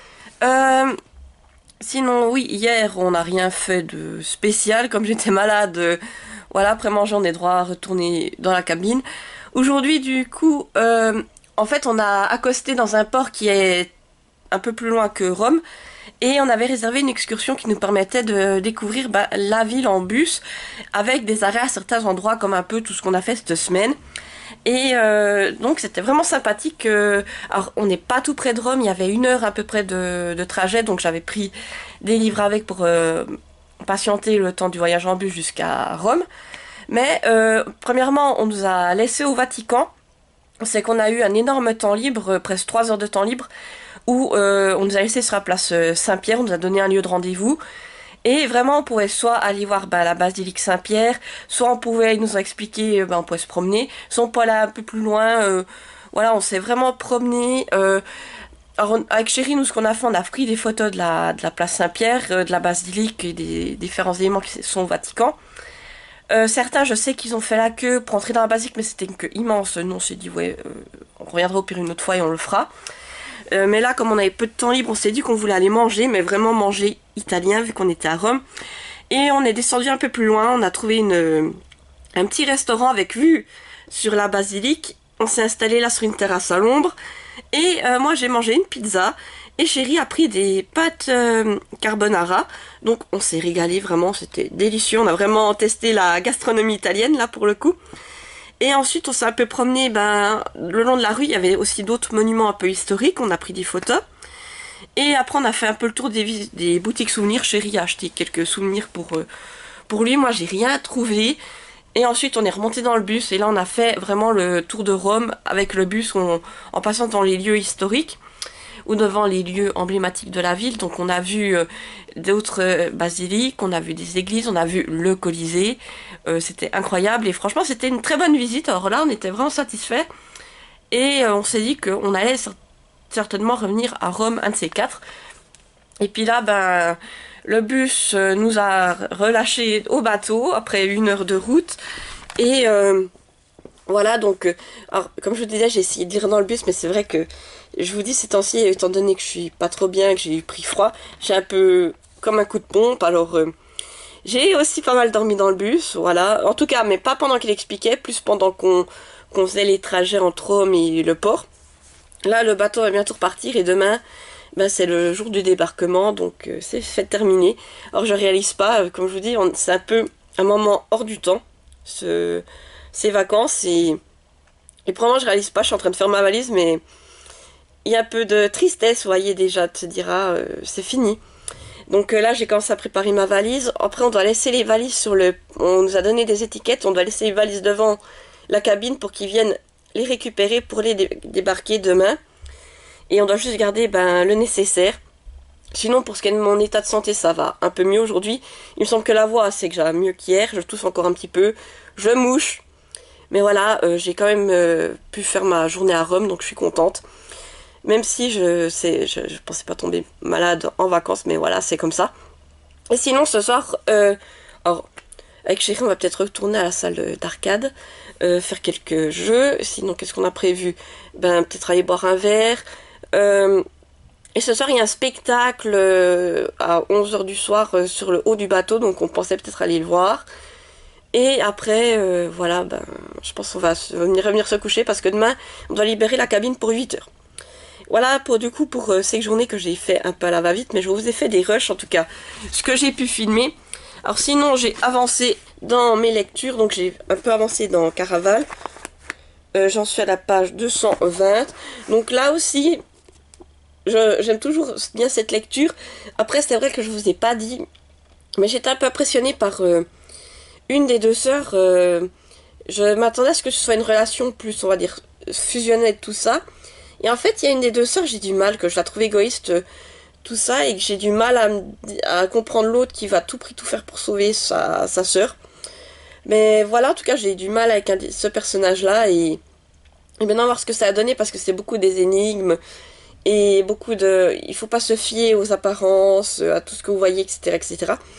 Euh, Sinon, oui, hier, on n'a rien fait de spécial. Comme j'étais malade, euh, voilà, après manger, on est droit à retourner dans la cabine. Aujourd'hui, du coup, euh, en fait, on a accosté dans un port qui est un peu plus loin que Rome. Et on avait réservé une excursion qui nous permettait de découvrir bah, la ville en bus, avec des arrêts à certains endroits, comme un peu tout ce qu'on a fait cette semaine. Et euh, donc c'était vraiment sympathique. euh, Alors on n'est pas tout près de Rome, il y avait une heure à peu près de, de trajet, donc j'avais pris des livres avec pour euh, patienter le temps du voyage en bus jusqu'à Rome. Mais euh, premièrement, on nous a laissé au Vatican. C'est qu'on a eu un énorme temps libre, euh, presque trois heures de temps libre, où euh, on nous a laissé sur la place euh, Saint-Pierre, on nous a donné un lieu de rendez-vous. Et vraiment, on pouvait soit aller voir bah, la basilique Saint-Pierre, soit on pouvait, ils nous ont expliqué, euh, bah, on pouvait se promener, soit on pouvait aller un peu plus loin. euh, voilà, on s'est vraiment promené. euh, alors, on- avec Chéri, nous, ce qu'on a fait, on a pris des photos de la, de la place Saint-Pierre, euh, de la basilique et des différents éléments qui sont au Vatican. Euh, certains, je sais qu'ils ont fait la queue pour entrer dans la basilique, mais c'était une queue immense. Nous, on s'est dit, ouais, euh, on reviendra au pire une autre fois et on le fera. Euh, mais là, comme on avait peu de temps libre, on s'est dit qu'on voulait aller manger, mais vraiment manger italien, vu qu'on était à Rome. Et on est descendu un peu plus loin, on a trouvé une, un petit restaurant avec vue sur la basilique. On s'est installé là sur une terrasse à l'ombre. Et euh, moi j'ai mangé une pizza. Et Chéri a pris des pâtes euh, carbonara. Donc on s'est régalé vraiment, c'était délicieux. On a vraiment testé la gastronomie italienne là pour le coup. Et ensuite on s'est un peu promené ben, le long de la rue. Il y avait aussi d'autres monuments un peu historiques. On a pris des photos. Et après on a fait un peu le tour des, des boutiques souvenirs. Chéri a acheté quelques souvenirs pour, euh, pour lui. Moi j'ai rien trouvé. Et ensuite on est remonté dans le bus. Et là on a fait vraiment le tour de Rome avec le bus on- en passant dans les lieux historiques ou devant les lieux emblématiques de la ville. Donc on a vu euh, d'autres euh, basiliques, on a vu des églises, on a vu le Colisée. Euh, c'était incroyable et franchement c'était une très bonne visite. Alors là on était vraiment satisfaits et euh, on s'est dit qu'on allait cer- certainement revenir à Rome un de ces quatre. Et puis là ben le bus euh, nous a relâchés au bateau après une heure de route et euh, voilà, donc, euh, alors, comme je vous disais, j'ai essayé de lire dans le bus, mais c'est vrai que je vous dis ces temps-ci, étant donné que je suis pas trop bien, que j'ai eu pris froid, j'ai un peu comme un coup de pompe, alors euh, j'ai aussi pas mal dormi dans le bus, voilà. En tout cas, mais pas pendant qu'il expliquait, plus pendant qu'on qu'on faisait les trajets entre Rome et le port. Là, le bateau va bientôt repartir et demain, ben, c'est le jour du débarquement, donc euh, c'est fait terminer. Alors je réalise pas, euh, comme je vous dis, on- c'est un peu un moment hors du temps, ce, ces vacances, et et pour moi, je réalise pas, je suis en train de faire ma valise, mais il y a un peu de tristesse, vous voyez déjà, te dira, euh, c'est fini. Donc euh, là, j'ai commencé à préparer ma valise. Après, on doit laisser les valises sur le... On nous a donné des étiquettes, on doit laisser les valises devant la cabine pour qu'ils viennent les récupérer pour les dé- débarquer demain. Et on doit juste garder ben, le nécessaire. Sinon, pour ce qui est de mon état de santé, ça va un peu mieux aujourd'hui. Il me semble que la voix, c'est que j'ai mieux qu'hier. Je tousse encore un petit peu. Je mouche. Mais voilà, euh, j'ai quand même euh, pu faire ma journée à Rome, donc je suis contente. Même si je sais, je, je pensais pas tomber malade en vacances, mais voilà, c'est comme ça. Et sinon, ce soir, euh, alors, avec Chéri, on va peut-être retourner à la salle d'arcade, euh, faire quelques jeux. Sinon, qu'est-ce qu'on a prévu? Ben, peut-être aller boire un verre. Euh, et ce soir, il y a un spectacle euh, à onze heures du soir euh, sur le haut du bateau, donc on pensait peut-être aller le voir. Et après, euh, voilà, ben, je pense qu'on va se- venir, revenir se coucher parce que demain, on doit libérer la cabine pour huit heures. Voilà pour du coup pour euh, ces journées que j'ai fait un peu à la va-vite, mais je vous ai fait des rushs en tout cas, ce que j'ai pu filmer. Alors sinon, j'ai avancé dans mes lectures, donc j'ai un peu avancé dans Caraval. Euh, j'en suis à la page deux cent vingt. Donc là aussi, je- j'aime toujours bien cette lecture. Après, c'est vrai que je vous ai pas dit, mais j'étais un peu impressionnée par... euh, une des deux sœurs, euh, je m'attendais à ce que ce soit une relation plus, on va dire, fusionnelle, tout ça. Et en fait, il y a une des deux sœurs, j'ai du mal, que je la trouve égoïste, euh, tout ça, et que j'ai du mal à, me- à comprendre l'autre qui va tout prix tout faire pour sauver sa, sa sœur. Mais voilà, en tout cas, j'ai du mal avec un, ce personnage-là, et, et maintenant, voir ce que ça a donné, parce que c'est beaucoup des énigmes, et beaucoup de... Il faut pas se fier aux apparences, à tout ce que vous voyez, et cetera, et cetera.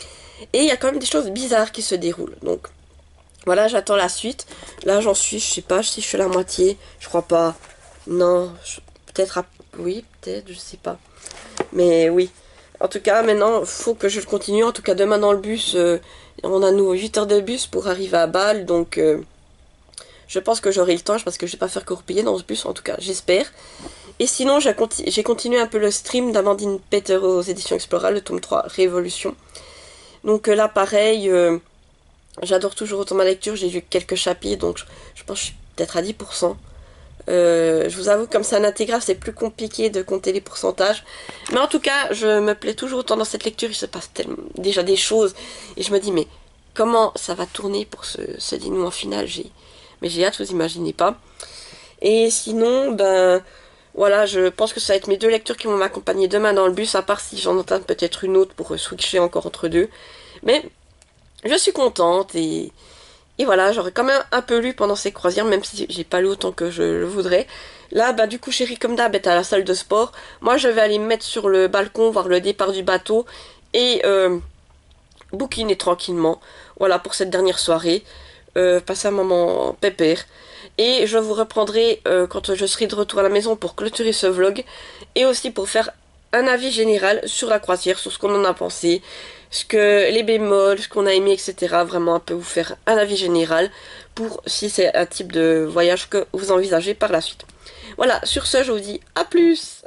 Et il y a quand même des choses bizarres qui se déroulent. Donc voilà, j'attends la suite. Là j'en suis, je sais pas si je suis à la moitié. Je crois pas. Non, je... peut-être à... oui, peut-être, je sais pas. Mais oui. En tout cas, maintenant, il faut que je le continue. En tout cas, demain dans le bus, euh, on a nous huit heures de bus pour arriver à Bâle. Donc euh, je pense que j'aurai le temps parce que je vais pas faire court-payer dans ce bus. En tout cas, j'espère. Et sinon, j'ai conti continué un peu le stream d'Amandine Peter aux éditions Explora, le tome trois, Révolution. Donc euh, là, pareil, euh, j'adore toujours autant ma lecture. J'ai lu quelques chapitres, donc je, je pense que je suis peut-être à dix pour cent. Euh, je vous avoue, comme c'est un intégral, c'est plus compliqué de compter les pourcentages. Mais en tout cas, je me plais toujours autant dans cette lecture. Il se passe tellement, déjà des choses. Et je me dis, mais comment ça va tourner pour ce, ce dénouement final? Mais j'ai hâte, vous imaginez pas. Et sinon, ben... voilà, je pense que ça va être mes deux lectures qui vont m'accompagner demain dans le bus, à part si j'en entame peut-être une autre pour switcher encore entre deux. Mais je suis contente et, et voilà, j'aurais quand même un peu lu pendant ces croisières, même si j'ai pas lu autant que je le voudrais. Là, bah du coup, chérie, comme d'hab, est à la salle de sport. Moi, je vais aller me mettre sur le balcon, voir le départ du bateau et euh, bouquiner tranquillement. Voilà, pour cette dernière soirée. Euh, passer un moment pépère. Et je vous reprendrai euh, quand je serai de retour à la maison pour clôturer ce vlog. Et aussi pour faire un avis général sur la croisière, sur ce qu'on en a pensé, ce que les bémols, ce qu'on a aimé, et cetera. Vraiment un peu vous faire un avis général pour si c'est un type de voyage que vous envisagez par la suite. Voilà, sur ce, je vous dis à plus!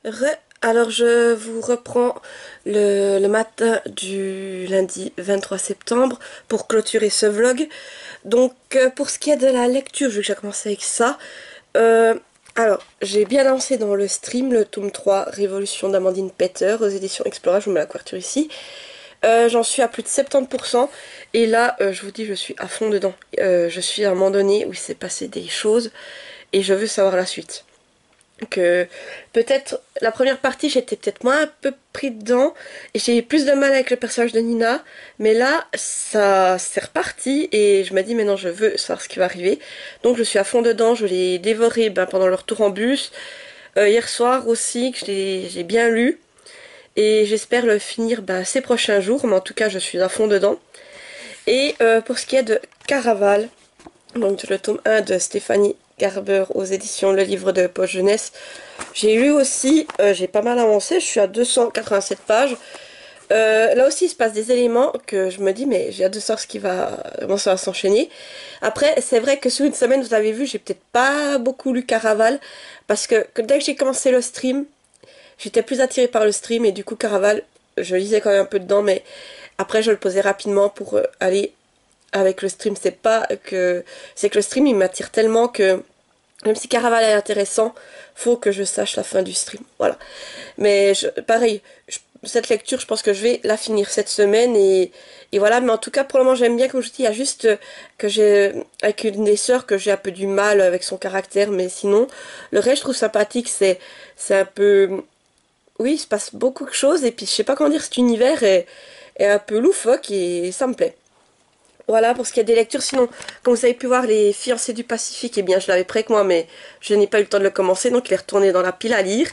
Re, alors je vous reprends le, le matin du lundi vingt-trois septembre pour clôturer ce vlog. Donc euh, pour ce qui est de la lecture, vu que j'ai commencé avec ça, euh, alors j'ai bien lancé dans le stream le tome trois Révolution d'Amandine Peter aux éditions Explora, je vous mets la couverture ici. Euh, J'en suis à plus de soixante-dix pour cent et là euh, je vous dis je suis à fond dedans. Euh, je suis à un moment donné où il s'est passé des choses et je veux savoir la suite. Que peut-être la première partie j'étais peut-être moins un peu pris dedans et j'ai eu plus de mal avec le personnage de Nina, mais là ça c'est reparti et je me dis maintenant je veux savoir ce qui va arriver, donc je suis à fond dedans. Je l'ai dévoré ben, pendant le retour en bus, euh, hier soir aussi que j'ai bien lu et j'espère le finir ben, ces prochains jours, mais en tout cas je suis à fond dedans. Et euh, pour ce qui est de Caraval, donc le tome un de Stéphanie Garber aux éditions Le Livre de Poche Jeunesse, j'ai lu aussi, euh, j'ai pas mal avancé, je suis à deux cent quatre-vingt-sept pages. Euh, là aussi il se passe des éléments que je me dis mais j'ai hâte de savoir ce qui va, comment ça va s'enchaîner. Après c'est vrai que sur une semaine, vous avez vu, j'ai peut-être pas beaucoup lu Caraval, parce que, que dès que j'ai commencé le stream, j'étais plus attirée par le stream et du coup Caraval, je lisais quand même un peu dedans, mais après je le posais rapidement pour euh, aller avec le stream. C'est pas que c'est que le stream il m'attire tellement que même si Caraval est intéressant, faut que je sache la fin du stream, voilà. Mais je, pareil, je, cette lecture je pense que je vais la finir cette semaine et, et voilà. Mais en tout cas pour le moment j'aime bien, comme je dis, il y a juste que j'ai avec une des sœurs que j'ai un peu du mal avec son caractère, mais sinon le reste je trouve sympathique. C'est c'est un peu, oui, il se passe beaucoup de choses et puis je sais pas comment dire, cet univers est, est un peu loufoque et ça me plaît. Voilà pour ce qui est des lectures. Sinon, comme vous avez pu voir, Les Fiancés du Pacifique, eh bien je l'avais prêt avec moi, mais je n'ai pas eu le temps de le commencer, donc il est retourné dans la pile à lire.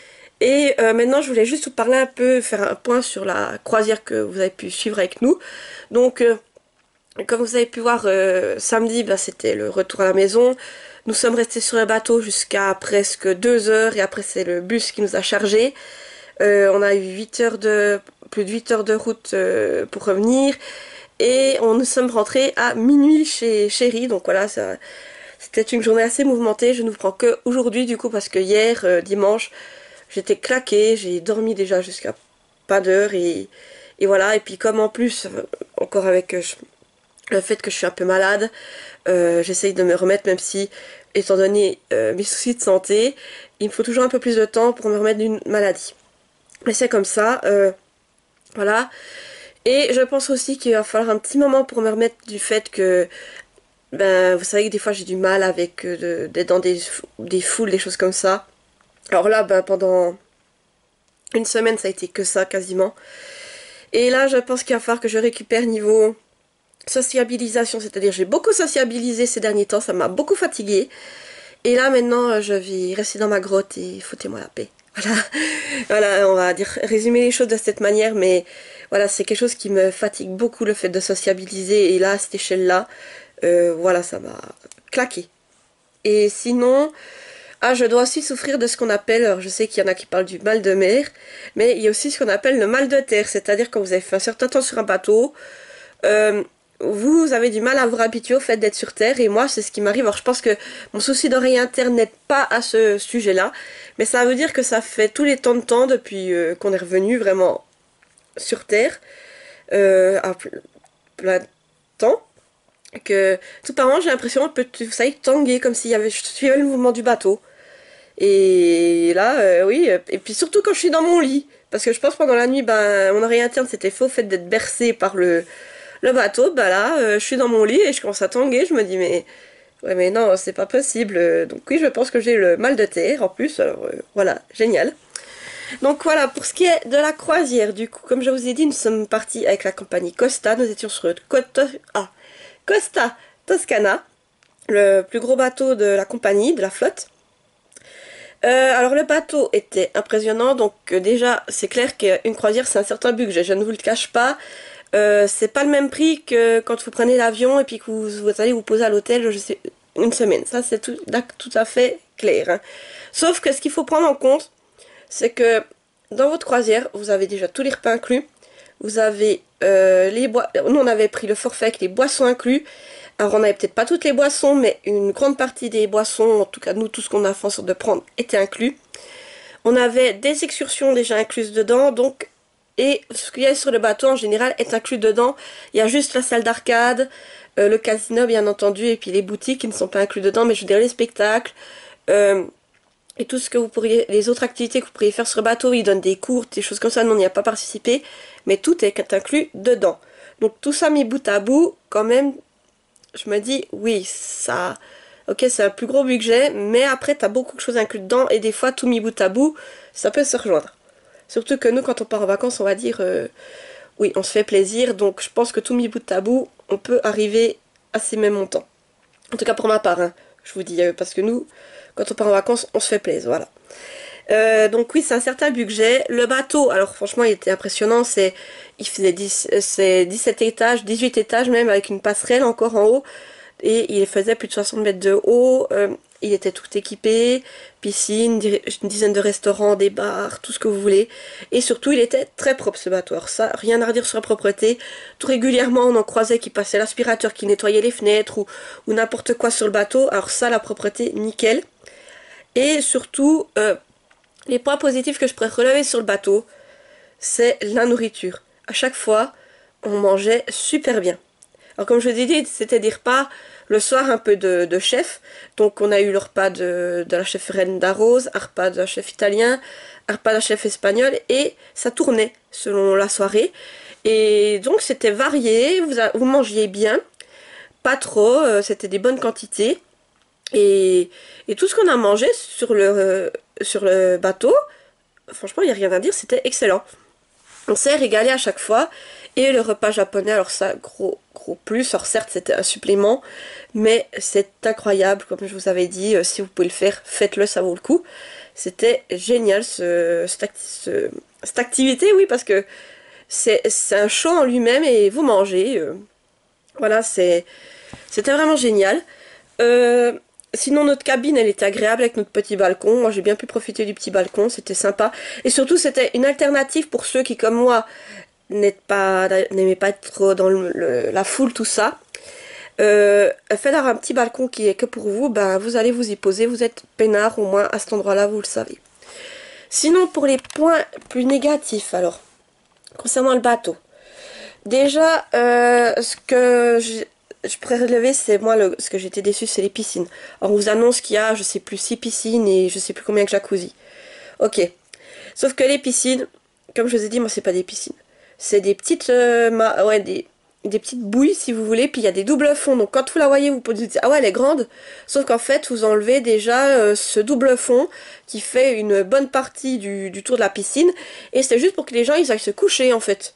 Et euh, maintenant je voulais juste vous parler un peu, faire un point sur la croisière que vous avez pu suivre avec nous. Donc euh, comme vous avez pu voir, euh, samedi, bah, c'était le retour à la maison. Nous sommes restés sur le bateau jusqu'à presque deux heures et après c'est le bus qui nous a chargés. Euh, on a eu huit heures de, plus de huit heures de route euh, pour revenir. Et on nous sommes rentrés à minuit chez Chéri, donc voilà, c'était une journée assez mouvementée. Je ne vous prends que aujourd'hui du coup parce que hier, euh, dimanche, j'étais claquée, j'ai dormi déjà jusqu'à pas d'heure et, et voilà. Et puis comme en plus, euh, encore avec euh, le fait que je suis un peu malade, euh, j'essaye de me remettre, même si, étant donné euh, mes soucis de santé, il me faut toujours un peu plus de temps pour me remettre d'une maladie. Mais c'est comme ça, euh, voilà. Et je pense aussi qu'il va falloir un petit moment pour me remettre du fait que, ben, vous savez que des fois j'ai du mal avec euh, d'être dans des, des foules, des choses comme ça. Alors là, ben, pendant une semaine, ça a été que ça, quasiment. Et là, je pense qu'il va falloir que je récupère niveau sociabilisation, c'est-à-dire j'ai beaucoup sociabilisé ces derniers temps, ça m'a beaucoup fatiguée. Et là, maintenant, je vais rester dans ma grotte et foutez-moi la paix. Voilà, voilà, on va dire résumer les choses de cette manière, mais voilà, c'est quelque chose qui me fatigue beaucoup, le fait de sociabiliser, et là, à cette échelle-là, euh, voilà, ça m'a claqué. Et sinon, ah, je dois aussi souffrir de ce qu'on appelle, alors je sais qu'il y en a qui parlent du mal de mer, mais il y a aussi ce qu'on appelle le mal de terre, c'est-à-dire quand vous avez fait un certain temps sur un bateau, euh, vous avez du mal à vous habituer au fait d'être sur Terre, et moi c'est ce qui m'arrive. Alors je pense que mon souci d'oreille interne n'aide pas à ce sujet-là, mais ça veut dire que ça fait tous les temps de temps depuis euh, qu'on est revenu vraiment sur Terre, euh, à plein de temps, que tout par moment j'ai l'impression un peu, vous savez, tanguer, comme s'il y avait, je suivais le mouvement du bateau. Et là, euh, oui, et puis surtout quand je suis dans mon lit, parce que je pense pendant la nuit, ben, mon oreille interne c'était faux, au fait d'être bercé par le Le bateau, bah là, euh, je suis dans mon lit et je commence à tanguer, je me dis mais ouais mais non, c'est pas possible. Donc oui, je pense que j'ai le mal de terre en plus, alors euh, voilà, génial. Donc voilà, pour ce qui est de la croisière, du coup, comme je vous ai dit, nous sommes partis avec la compagnie Costa, nous étions sur Costa, ah, Costa Toscana, le plus gros bateau de la compagnie, de la flotte. Euh, alors le bateau était impressionnant, donc euh, déjà c'est clair qu'une croisière c'est un certain budget, je ne vous le cache pas. Euh, c'est pas le même prix que quand vous prenez l'avion et puis que vous, vous allez vous poser à l'hôtel, je sais, une semaine. Ça, c'est tout, tout à fait clair. Hein. Sauf que ce qu'il faut prendre en compte, c'est que dans votre croisière, vous avez déjà tous les repas inclus. Vous avez euh, les boissons. Nous, on avait pris le forfait avec les boissons inclus. Alors, on n'avait peut-être pas toutes les boissons, mais une grande partie des boissons, en tout cas, nous, tout ce qu'on a fait en sorte de prendre, était inclus. On avait des excursions déjà incluses dedans, donc, et ce qu'il y a sur le bateau en général est inclus dedans. Il y a juste la salle d'arcade, euh, le casino bien entendu, et puis les boutiques qui ne sont pas inclus dedans, mais je veux dire les spectacles, euh, et tout ce que vous pourriez, les autres activités que vous pourriez faire sur le bateau. Ils donnent des cours, des choses comme ça, nous on n'y a pas participé, mais tout est inclus dedans. Donc tout ça mis bout à bout, quand même, je me dis, oui, ça... Ok, c'est un plus gros budget, mais après, t'as beaucoup de choses incluses dedans, et des fois, tout mis bout à bout, ça peut se rejoindre. Surtout que nous, quand on part en vacances, on va dire, euh, oui, on se fait plaisir, donc je pense que tout mis bout à bout, on peut arriver à ces mêmes montants. En tout cas, pour ma part, hein, je vous dis, euh, parce que nous, quand on part en vacances, on se fait plaisir, voilà. Euh, donc oui, c'est un certain budget. Le bateau, alors franchement, il était impressionnant, c'est, il faisait dix, c'est dix-sept étages, dix-huit étages même, avec une passerelle encore en haut. Et il faisait plus de soixante mètres de haut, euh, il était tout équipé, piscine, une dizaine de restaurants, des bars, tout ce que vous voulez. Et surtout, il était très propre ce bateau. Alors ça, rien à redire sur la propreté. Tout régulièrement, on en croisait qui passait l'aspirateur, qui nettoyait les fenêtres ou, ou n'importe quoi sur le bateau. Alors ça, la propreté, nickel. Et surtout, euh, les points positifs que je pourrais relever sur le bateau, c'est la nourriture. À chaque fois, on mangeait super bien. Alors comme je vous ai dit, c'était des repas, le soir un peu de, de chef. Donc on a eu le repas de, de la chef Reine d'Arose, un repas de la chef italien, un repas de la chef espagnol, et ça tournait selon la soirée. Et donc c'était varié, vous, a, vous mangiez bien, pas trop, euh, c'était des bonnes quantités. Et, et tout ce qu'on a mangé sur le, euh, sur le bateau, franchement il n'y a rien à dire, c'était excellent. On s'est régalé à chaque fois. Et le repas japonais, alors ça, gros, gros plus. Alors certes, c'était un supplément, mais c'est incroyable, comme je vous avais dit. Euh, si vous pouvez le faire, faites-le, ça vaut le coup. C'était génial, ce, cette, acti ce, cette activité, oui, parce que c'est un show en lui-même et vous mangez. Euh, voilà, c'était vraiment génial. Euh, sinon, notre cabine, elle était agréable avec notre petit balcon. Moi, j'ai bien pu profiter du petit balcon, c'était sympa. Et surtout, c'était une alternative pour ceux qui, comme moi, n'êtes pas, n'aimez pas être trop dans le, le, la foule, tout ça. Euh, faites un petit balcon qui est que pour vous, ben vous allez vous y poser, vous êtes peinard au moins à cet endroit-là, vous le savez. Sinon, pour les points plus négatifs, alors, concernant le bateau. Déjà, euh, ce que je, je pourrais relever, c'est moi, le, ce que j'étais déçue, c'est les piscines. Alors, on vous annonce qu'il y a, je sais plus, six piscines et je sais plus combien de jacuzzi. Ok. Sauf que les piscines, comme je vous ai dit, moi, c'est pas des piscines. C'est des petites, euh, ma, ouais, des, des petites bouilles, si vous voulez, puis il y a des doubles fonds. Donc quand vous la voyez, vous pouvez vous dire, ah ouais, elle est grande. Sauf qu'en fait, vous enlevez déjà euh, ce double fond qui fait une bonne partie du, du tour de la piscine. Et c'est juste pour que les gens, ils aillent se coucher, en fait.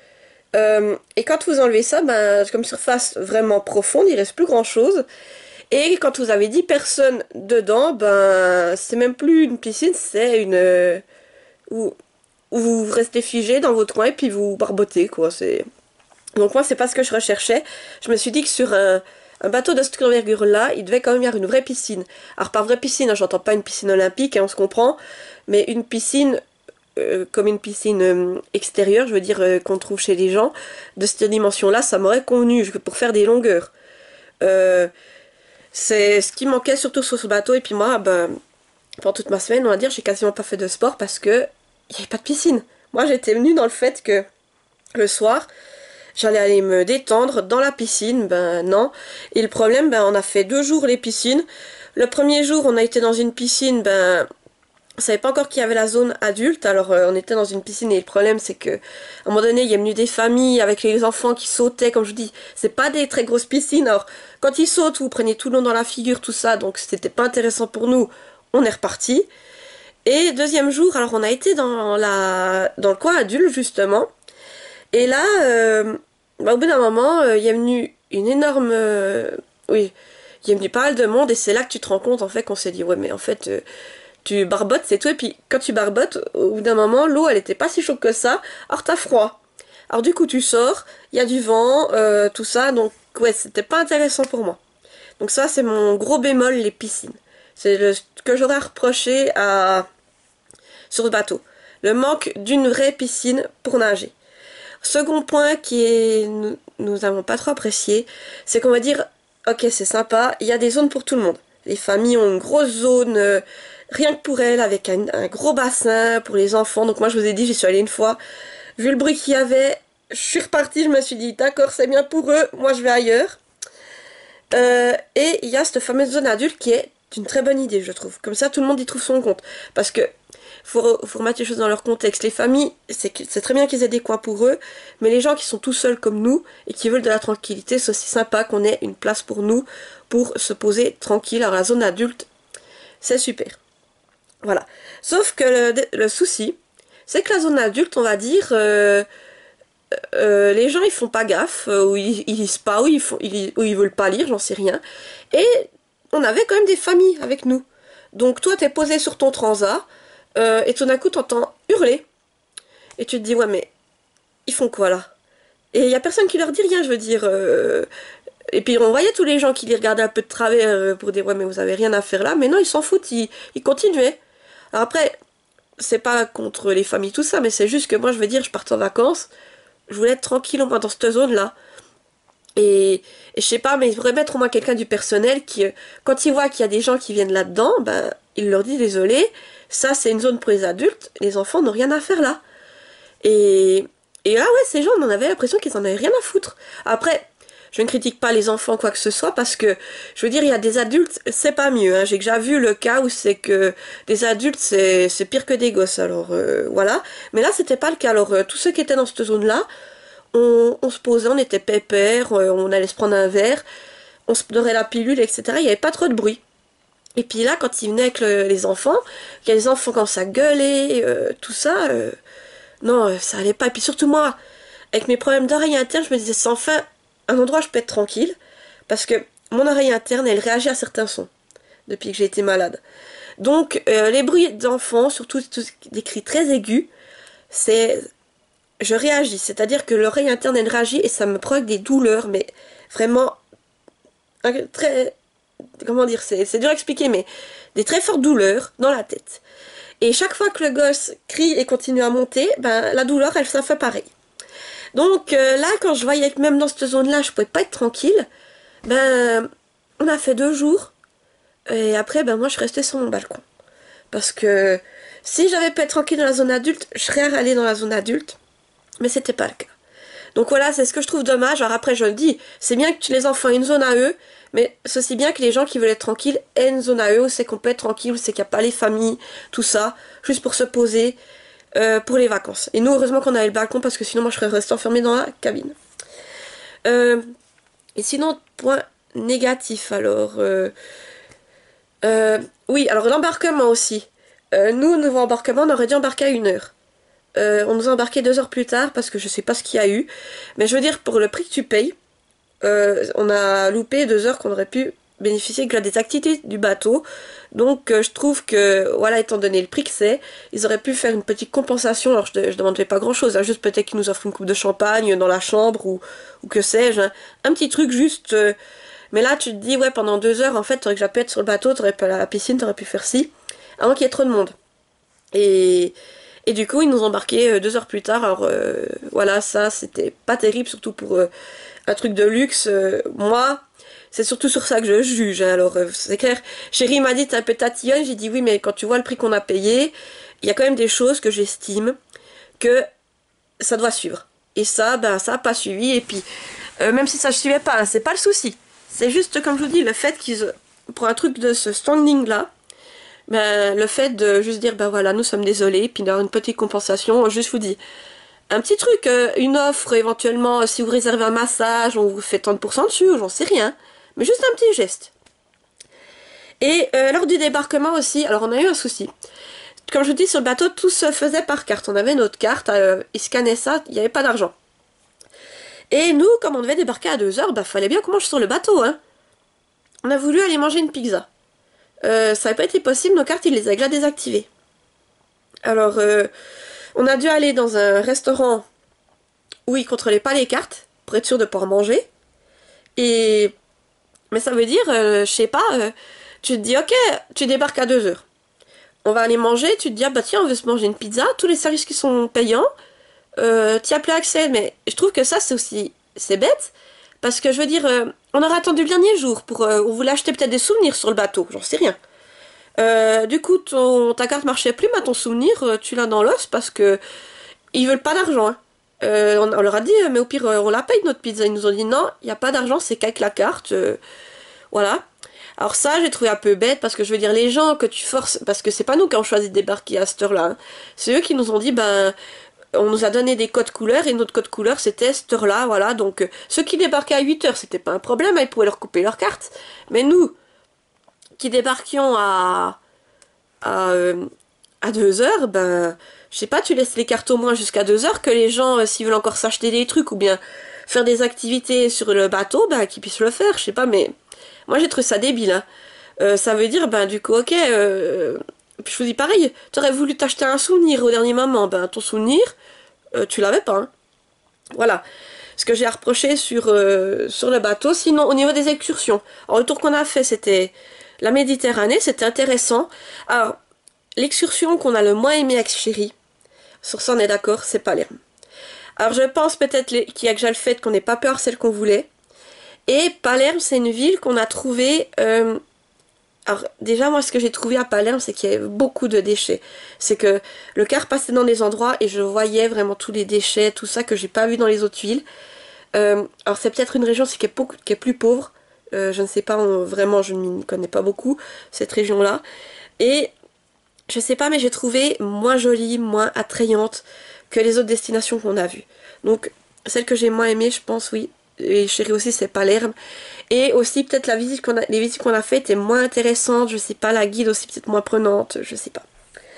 Euh, et quand vous enlevez ça, ben, comme surface vraiment profonde, il reste plus grand-chose. Et quand vous avez dix personnes dedans, ben, c'est même plus une piscine, c'est une... Euh, où, où vous restez figé dans votre coin et puis vous barbotez, quoi. C'est... Donc moi, c'est pas ce que je recherchais. Je me suis dit que sur un, un bateau de cette envergure-là, il devait quand même y avoir une vraie piscine. Alors, par vraie piscine, hein, j'entends pas une piscine olympique, hein, on se comprend, mais une piscine, euh, comme une piscine euh, extérieure, je veux dire, euh, qu'on trouve chez les gens, de cette dimension-là, ça m'aurait convenu pour faire des longueurs. Euh, c'est ce qui manquait surtout sur ce bateau. Et puis moi, ben, pendant toute ma semaine, on va dire, j'ai quasiment pas fait de sport parce que il n'y avait pas de piscine. Moi, j'étais venue dans le fait que le soir, j'allais aller me détendre dans la piscine. Ben non. Et le problème, ben on a fait deux jours les piscines. Le premier jour, on a été dans une piscine, ben on savait pas encore qu'il y avait la zone adulte. Alors euh, on était dans une piscine et le problème, c'est que à un moment donné, il y a venu des familles avec les enfants qui sautaient. Comme je vous dis, c'est pas des très grosses piscines. Alors quand ils sautent, vous prenez tout le long dans la figure, tout ça. Donc c'était pas intéressant pour nous. On est reparti. Et deuxième jour, alors on a été dans, la, dans le coin adulte justement. Et là, euh, bah, au bout d'un moment, il euh, y est venu une énorme... Euh, oui, il est venu pas mal de monde et c'est là que tu te rends compte en fait qu'on s'est dit, ouais mais en fait, euh, tu barbotes, c'est tout. Et puis quand tu barbotes, au bout d'un moment, l'eau elle était pas si chaude que ça, alors t'as froid. Alors du coup tu sors, il y a du vent, euh, tout ça, donc ouais, c'était pas intéressant pour moi. Donc ça c'est mon gros bémol, les piscines. C'est ce que j'aurais reproché à... sur ce bateau. Le manque d'une vraie piscine pour nager. Second point qui est nous, nous n'avons pas trop apprécié, c'est qu'on va dire ok c'est sympa, il y a des zones pour tout le monde. Les familles ont une grosse zone, euh, rien que pour elle, avec un, un gros bassin pour les enfants. Donc moi je vous ai dit, j'y suis allée une fois, vu le bruit qu'il y avait, je suis repartie, je me suis dit d'accord, c'est bien pour eux, moi je vais ailleurs. Euh, et il y a cette fameuse zone adulte qui est une très bonne idée, je trouve. Comme ça tout le monde y trouve son compte, parce que faut, faut remettre les choses dans leur contexte. Les familles, c'est très bien qu'ils aient des coins pour eux, mais les gens qui sont tout seuls comme nous et qui veulent de la tranquillité, c'est aussi sympa qu'on ait une place pour nous, pour se poser tranquille. Alors la zone adulte, c'est super. Voilà. Sauf que le, le souci, c'est que la zone adulte, on va dire, euh, euh, les gens ils font pas gaffe, euh, ou ils, ils lisent pas, ou ils, font, ils, ou ils veulent pas lire, j'en sais rien. Et on avait quand même des familles avec nous. Donc toi t'es posé sur ton transat, euh, et tout d'un coup t'entends hurler. Et tu te dis, ouais mais, ils font quoi là? Et il y a personne qui leur dit rien, je veux dire... Euh, et puis on voyait tous les gens qui les regardaient un peu de travers pour dire, ouais mais vous avez rien à faire là. Mais non, ils s'en foutent, ils, ils continuaient. Alors après, c'est pas contre les familles tout ça, mais c'est juste que moi je veux dire, je pars en vacances, je voulais être tranquille au moins dans cette zone là. Et, et je sais pas, mais il devrait mettre au moins quelqu'un du personnel qui, quand il voit qu'il y a des gens qui viennent là-dedans, ben il leur dit désolé, ça c'est une zone pour les adultes, les enfants n'ont rien à faire là. Et, et là ouais, ces gens on en avait l'impression qu'ils en avaient rien à foutre. Après, je ne critique pas les enfants quoi que ce soit, parce que, je veux dire, il y a des adultes, c'est pas mieux. Hein. J'ai déjà vu le cas où c'est que des adultes, c'est pire que des gosses. Alors, euh, voilà. Mais là, c'était pas le cas. Alors, euh, tous ceux qui étaient dans cette zone-là, on, on se posait, on était pépère, euh, on allait se prendre un verre, on se dorait la pilule, et cetera. Il n'y avait pas trop de bruit. Et puis là, quand ils venaient avec le, les enfants, il y a les enfants quand ça gueulait, euh, tout ça, euh, non, ça allait pas. Et puis surtout moi, avec mes problèmes d'oreille interne, je me disais, c'est enfin un endroit où je peux être tranquille, parce que mon oreille interne, elle réagit à certains sons, depuis que j'ai été malade. Donc, euh, les bruits d'enfants, surtout des cris très aigus, c'est... je réagis, c'est-à-dire que l'oreille interne, elle réagit, et ça me provoque des douleurs, mais vraiment, très... comment dire, c'est dur à expliquer, mais des très fortes douleurs dans la tête. Et chaque fois que le gosse crie et continue à monter, ben, la douleur, elle, ça fait pareil. Donc euh, là, quand je voyais que même dans cette zone-là, je pouvais pas être tranquille, ben, on a fait deux jours. Et après, ben moi, je restais sur mon balcon. Parce que si j'avais pu être tranquille dans la zone adulte, je serais allée dans la zone adulte. Mais c'était pas le cas. Donc voilà, c'est ce que je trouve dommage. Alors après, je le dis, c'est bien que les enfants aient une zone à eux, mais c'est aussi bien que les gens qui veulent être tranquilles aient une zone à eux, où c'est qu'on peut être tranquille, où c'est qu'il n'y a pas les familles, tout ça, juste pour se poser. Euh, pour les vacances. Et nous, heureusement qu'on avait le balcon, parce que sinon, moi, je serais restée enfermée dans la cabine. Euh, et sinon, point négatif, alors... Euh, euh, oui, alors l'embarquement aussi. Euh, nous, nouveau embarquement, on aurait dû embarquer à une heure. Euh, on nous a embarqué deux heures plus tard, parce que je sais pas ce qu'il y a eu. Mais je veux dire, pour le prix que tu payes, euh, on a loupé deux heures qu'on aurait pu bénéficier que des activités du bateau. Donc euh, je trouve que, voilà, étant donné le prix que c'est, ils auraient pu faire une petite compensation. Alors je, je demanderais pas grand chose, hein, juste peut-être qu'ils nous offrent une coupe de champagne dans la chambre, ou, ou que sais-je, hein. Un petit truc juste, euh, mais là tu te dis, ouais, pendant deux heures en fait, t'aurais que j'aurais pu être sur le bateau, t'aurais pu aller à la piscine, t'aurais pu faire ci, avant qu'il y ait trop de monde. Et, et du coup ils nous ont embarqué euh, deux heures plus tard. Alors euh, voilà, ça c'était pas terrible, surtout pour euh, un truc de luxe. Euh, moi, c'est surtout sur ça que je juge. Hein. Alors, euh, c'est clair. Chérie m'a dit, t'es un peu tatillonne. J'ai dit, oui, mais quand tu vois le prix qu'on a payé, il y a quand même des choses que j'estime que ça doit suivre. Et ça, ben, ça n'a pas suivi. Et puis, euh, même si ça ne suivait pas, hein, c'est pas le souci. C'est juste, comme je vous dis, le fait qu'ils, pour un truc de ce standing-là, ben, le fait de juste dire, ben voilà, nous sommes désolés, puis d'avoir une petite compensation, juste vous dis, un petit truc, euh, une offre, éventuellement, euh, si vous réservez un massage, on vous fait trente pour cent dessus, j'en sais rien. Mais juste un petit geste. Et euh, lors du débarquement aussi, alors on a eu un souci. Comme je vous dis, sur le bateau, tout se faisait par carte. On avait notre carte, euh, ils scannaient ça, il n'y avait pas d'argent. Et nous, comme on devait débarquer à deux heures, bah fallait bien qu'on mange sur le bateau, hein. On a voulu aller manger une pizza. Euh, ça n'avait pas été possible, nos cartes, ils les avaient déjà désactivées. Alors, euh, on a dû aller dans un restaurant où ils contrôlaient pas les cartes, pour être sûr de pouvoir manger. Et... mais ça veut dire, euh, je sais pas, euh, tu te dis, ok, tu débarques à deux heures. On va aller manger, tu te dis, ah bah tiens, on veut se manger une pizza, tous les services qui sont payants, euh, tu as plus accès. Mais je trouve que ça, c'est aussi, c'est bête, parce que je veux dire, euh, on aurait attendu le dernier jour pour, euh, on voulait acheter peut-être des souvenirs sur le bateau, j'en sais rien. Euh, du coup, ton, ta carte marchait plus, mais ton souvenir, euh, tu l'as dans l'os parce que ils veulent pas d'argent. Hein. Euh, on, on leur a dit, mais au pire, euh, on la paye notre pizza. Ils nous ont dit non, il n'y a pas d'argent, c'est qu'avec la carte. euh, voilà. Alors ça, j'ai trouvé un peu bête parce que je veux dire, les gens que tu forces, parce que c'est pas nous qui avons choisi de débarquer à cette heure-là. Hein. C'est eux qui nous ont dit, ben, on nous a donné des codes couleurs et notre code couleur c'était cette heure-là, voilà. Donc euh, ceux qui débarquaient à huit heures, c'était pas un problème, hein, ils pouvaient leur couper leur carte. Mais nous, qui débarquions à à, euh, à deux heures, ben, je sais pas, tu laisses les cartes au moins jusqu'à deux heures que les gens, euh, s'ils veulent encore s'acheter des trucs ou bien faire des activités sur le bateau, ben, qu'ils puissent le faire, je sais pas, mais moi j'ai trouvé ça débile, hein. Euh, ça veut dire, ben, du coup, ok, euh, je vous dis pareil, t'aurais voulu t'acheter un souvenir au dernier moment, ben, ton souvenir, euh, tu l'avais pas, hein. Voilà. Ce que j'ai à reprocher sur, euh, sur le bateau, sinon au niveau des excursions. Alors, le tour qu'on a fait, c'était la Méditerranée, c'était intéressant. Alors, l'excursion qu'on a le moins aimé avec Chéri, sur ça on est d'accord, c'est Palerme. Alors je pense peut-être qu'il y a déjà le fait qu'on n'ait pas peur, celle qu'on voulait. Et Palerme, c'est une ville qu'on a trouvée... Euh... Alors déjà moi ce que j'ai trouvé à Palerme, c'est qu'il y avait beaucoup de déchets. C'est que le car passait dans des endroits et je voyais vraiment tous les déchets, tout ça que j'ai pas vu dans les autres villes. Euh... Alors c'est peut-être une région qui est, beaucoup... qui est plus pauvre. Euh, je ne sais pas, on... vraiment je ne connais pas beaucoup cette région-là. Et... je sais pas, mais j'ai trouvé moins jolie, moins attrayante que les autres destinations qu'on a vues. Donc, celle que j'ai moins aimée, je pense, oui, et chérie aussi, c'est Palerme. Et aussi, peut-être la visite qu'on a, les visites qu'on a faites étaient moins intéressantes, je sais pas, la guide aussi peut-être moins prenante, je sais pas.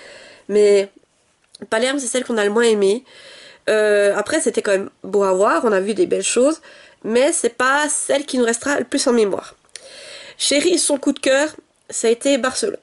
Mais Palerme, c'est celle qu'on a le moins aimée. Euh, après, c'était quand même beau à voir, on a vu des belles choses, mais c'est pas celle qui nous restera le plus en mémoire. Chérie, son coup de cœur, ça a été Barcelone.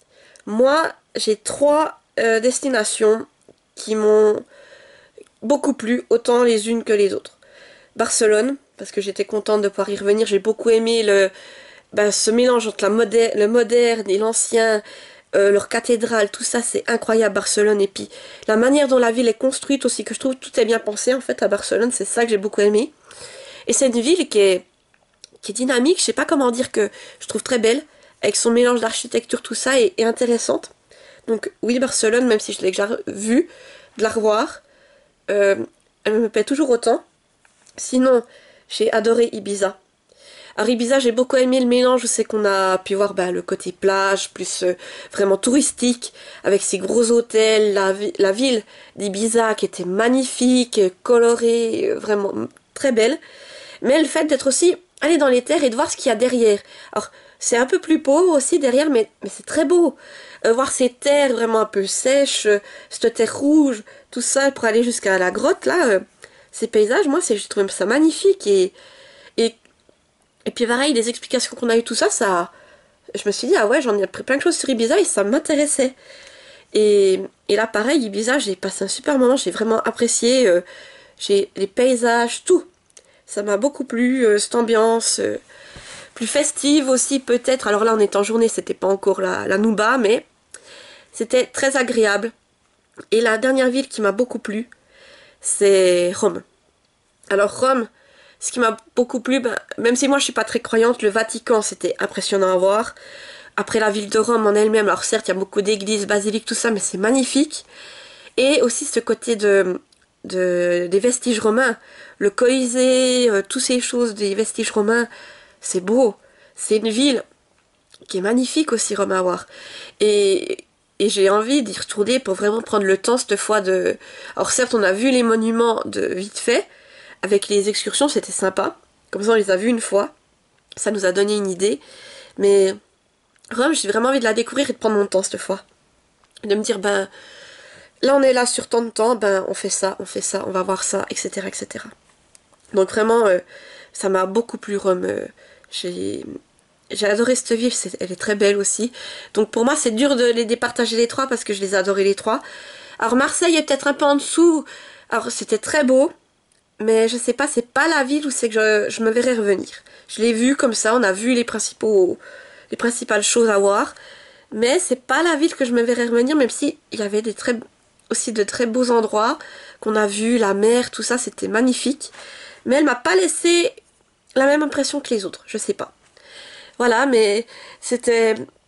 Moi, j'ai trois euh, destinations qui m'ont beaucoup plu, autant les unes que les autres. Barcelone, parce que j'étais contente de pouvoir y revenir. J'ai beaucoup aimé le, ben, ce mélange entre la moderne, le moderne et l'ancien, euh, leur cathédrale, tout ça, c'est incroyable, Barcelone. Et puis, la manière dont la ville est construite aussi, que je trouve tout est bien pensé, en fait, à Barcelone, c'est ça que j'ai beaucoup aimé. Et c'est une ville qui est, qui est dynamique, je sais pas comment dire, que je trouve très belle, avec son mélange d'architecture, tout ça, et, et intéressante. Donc oui, Barcelone, même si je l'ai déjà vue, de la revoir, euh, elle me plaît toujours autant. Sinon, j'ai adoré Ibiza. Alors Ibiza, j'ai beaucoup aimé le mélange, c'est qu'on a pu voir bah, le côté plage, plus euh, vraiment touristique, avec ses gros hôtels, la, vi la ville d'Ibiza qui était magnifique, colorée, euh, vraiment très belle. Mais le fait d'être aussi aller dans les terres et de voir ce qu'il y a derrière. Alors, c'est un peu plus pauvre aussi derrière, mais, mais c'est très beau. Euh, voir ces terres vraiment un peu sèches, euh, cette terre rouge, tout ça, pour aller jusqu'à la grotte, là, euh, ces paysages, moi, j'ai trouvé ça magnifique. Et, et, et puis pareil, les explications qu'on a eues, tout ça, ça... je me suis dit, ah ouais, j'en ai appris plein de choses sur Ibiza et ça m'intéressait. Et, et là, pareil, Ibiza, j'ai passé un super moment, j'ai vraiment apprécié. Euh, j'ai les paysages, tout. Ça m'a beaucoup plu, euh, cette ambiance... Euh, plus festive aussi peut-être. Alors là on est en journée, c'était pas encore la, la Nouba, mais c'était très agréable. Et la dernière ville qui m'a beaucoup plu, c'est Rome. Alors Rome, ce qui m'a beaucoup plu, ben, même si moi je suis pas très croyante, le Vatican c'était impressionnant à voir. Après la ville de Rome en elle-même, alors certes il y a beaucoup d'églises, basiliques, tout ça, mais c'est magnifique. Et aussi ce côté de, de des vestiges romains, le Colisée, euh, toutes ces choses des vestiges romains. C'est beau, c'est une ville qui est magnifique aussi, Rome à voir. Et, et j'ai envie d'y retourner pour vraiment prendre le temps cette fois de... Alors certes, on a vu les monuments de vite fait, avec les excursions, c'était sympa. Comme ça, on les a vus une fois. Ça nous a donné une idée. Mais Rome, j'ai vraiment envie de la découvrir et de prendre mon temps cette fois. De me dire, ben, là on est là sur tant de temps, ben on fait ça, on fait ça, on va voir ça, et cetera et cetera. Donc vraiment, euh, ça m'a beaucoup plu Rome. Euh, J'ai j'ai adoré cette ville, c'est, elle est très belle aussi. Donc pour moi c'est dur de les départager les trois parce que je les ai adorés les trois. Alors Marseille est peut-être un peu en dessous. Alors c'était très beau, mais je sais pas, c'est pas la ville où c'est que je, je me verrais revenir. Je l'ai vu comme ça, on a vu les principaux, les principales choses à voir. Mais c'est pas la ville que je me verrais revenir, même si il y avait des très, aussi de très beaux endroits qu'on a vus, la mer, tout ça, c'était magnifique. Mais elle m'a pas laissé la même impression que les autres, je sais pas. Voilà, mais c'était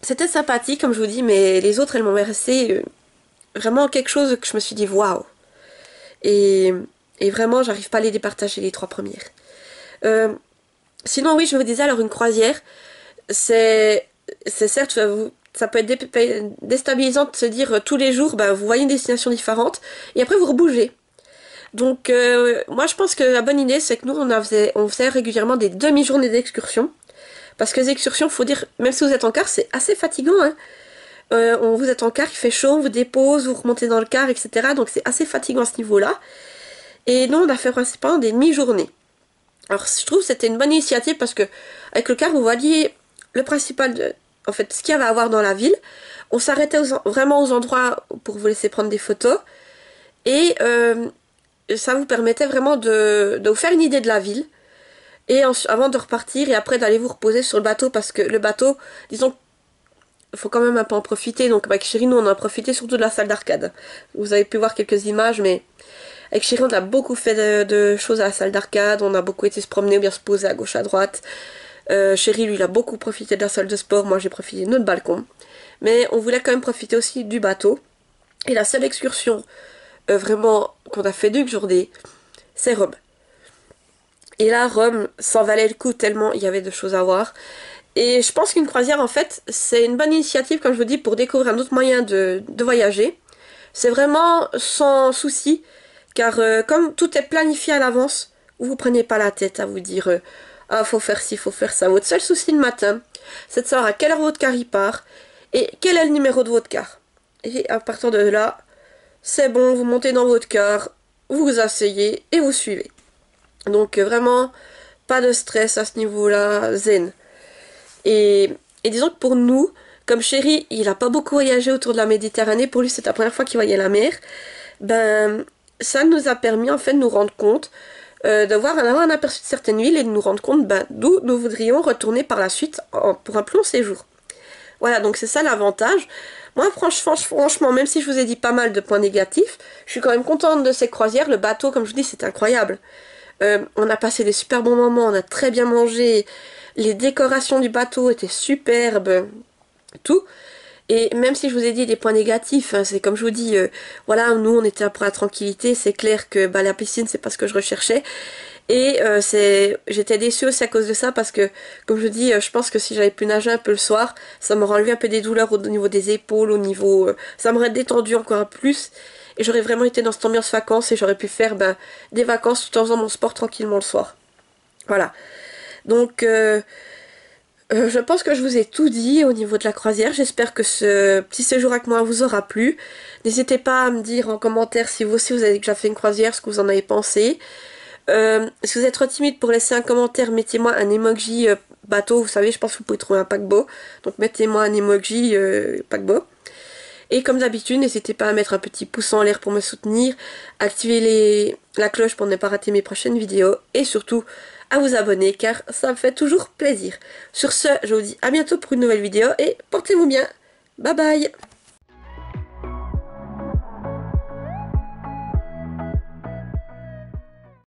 c'était sympathique comme je vous dis, mais les autres elles m'ont resté euh, vraiment quelque chose que je me suis dit waouh. Et, et vraiment j'arrive pas à les départager les trois premières. Euh, sinon oui je vous disais alors une croisière, c'est c'est certes vous, ça peut être dé déstabilisant de se dire euh, tous les jours bah, vous voyez une destination différente et après vous rebougez. Donc euh, moi je pense que la bonne idée c'est que nous on, a faisait, on faisait régulièrement des demi-journées d'excursion. Parce que les excursions, faut dire, même si vous êtes en car, c'est assez fatigant. Hein. Euh, on, vous êtes en car, il fait chaud, on vous dépose, vous remontez dans le car, et cetera. Donc c'est assez fatigant à ce niveau-là. Et nous on a fait principalement des mi-journées. Alors je trouve que c'était une bonne initiative parce que avec le car vous voyez le principal, de, en fait ce qu'il y avait à voir dans la ville. On s'arrêtait aux, vraiment aux endroits pour vous laisser prendre des photos. Et euh, ça vous permettait vraiment de, de vous faire une idée de la ville. Et en, avant de repartir et après d'aller vous reposer sur le bateau parce que le bateau, disons, il faut quand même un peu en profiter. Donc avec Chérie, nous on a profité surtout de la salle d'arcade. Vous avez pu voir quelques images, mais avec Chérie on a beaucoup fait de, de choses à la salle d'arcade. On a beaucoup été se promener ou bien se poser à gauche à droite. Euh, Chérie lui il a beaucoup profité de la salle de sport. Moi j'ai profité de notre balcon. Mais on voulait quand même profiter aussi du bateau. Et la seule excursion euh, vraiment qu'on a fait d'une journée, c'est Rome. Et là, Rome, ça valait le coup tellement il y avait de choses à voir. Et je pense qu'une croisière, en fait, c'est une bonne initiative, comme je vous dis, pour découvrir un autre moyen de, de voyager. C'est vraiment sans souci, car euh, comme tout est planifié à l'avance, vous vous prenez pas la tête à vous dire euh, ah, faut faire ci, faut faire ça. Votre seul souci le matin, c'est de savoir à quelle heure votre car y part et quel est le numéro de votre car. Et à partir de là, c'est bon, vous montez dans votre car, vous vous asseyez et vous suivez. Donc euh, vraiment, pas de stress à ce niveau-là, zen. Et, et disons que pour nous, comme Chéri, il n'a pas beaucoup voyagé autour de la Méditerranée, pour lui c'est la première fois qu'il voyait la mer, ben ça nous a permis en fait de nous rendre compte, euh, de voir, d'avoir un aperçu de certaines villes et de nous rendre compte ben, d'où nous voudrions retourner par la suite en, pour un plus long séjour. Voilà, donc c'est ça l'avantage. Moi franchement, franchement, même si je vous ai dit pas mal de points négatifs, je suis quand même contente de ces croisières. Le bateau, comme je vous dis, c'est incroyable. Euh, on a passé des super bons moments, on a très bien mangé, les décorations du bateau étaient superbes, tout. Et même si je vous ai dit des points négatifs, hein, c'est comme je vous dis, euh, voilà, nous on était là pour la tranquillité, c'est clair que bah, la piscine c'est pas ce que je recherchais. Et euh, c'est, j'étais déçue aussi à cause de ça parce que, comme je vous dis, euh, je pense que si j'avais pu nager un peu le soir, ça m'aurait enlevé un peu des douleurs au niveau des épaules, au niveau, euh, ça m'aurait détendu encore plus. Et j'aurais vraiment été dans cette ambiance vacances et j'aurais pu faire ben, des vacances tout en faisant mon sport tranquillement le soir. Voilà. Donc, euh, euh, je pense que je vous ai tout dit au niveau de la croisière. J'espère que ce petit séjour avec moi vous aura plu. N'hésitez pas à me dire en commentaire si vous aussi vous avez déjà fait une croisière, ce que vous en avez pensé. Euh, si vous êtes trop timide pour laisser un commentaire, mettez-moi un emoji euh, bateau. Vous savez, je pense que vous pouvez trouver un paquebot. Donc mettez-moi un emoji euh, paquebot. Et comme d'habitude, n'hésitez pas à mettre un petit pouce en l'air pour me soutenir, activer les... la cloche pour ne pas rater mes prochaines vidéos et surtout à vous abonner car ça me fait toujours plaisir. Sur ce, je vous dis à bientôt pour une nouvelle vidéo et portez-vous bien. Bye bye.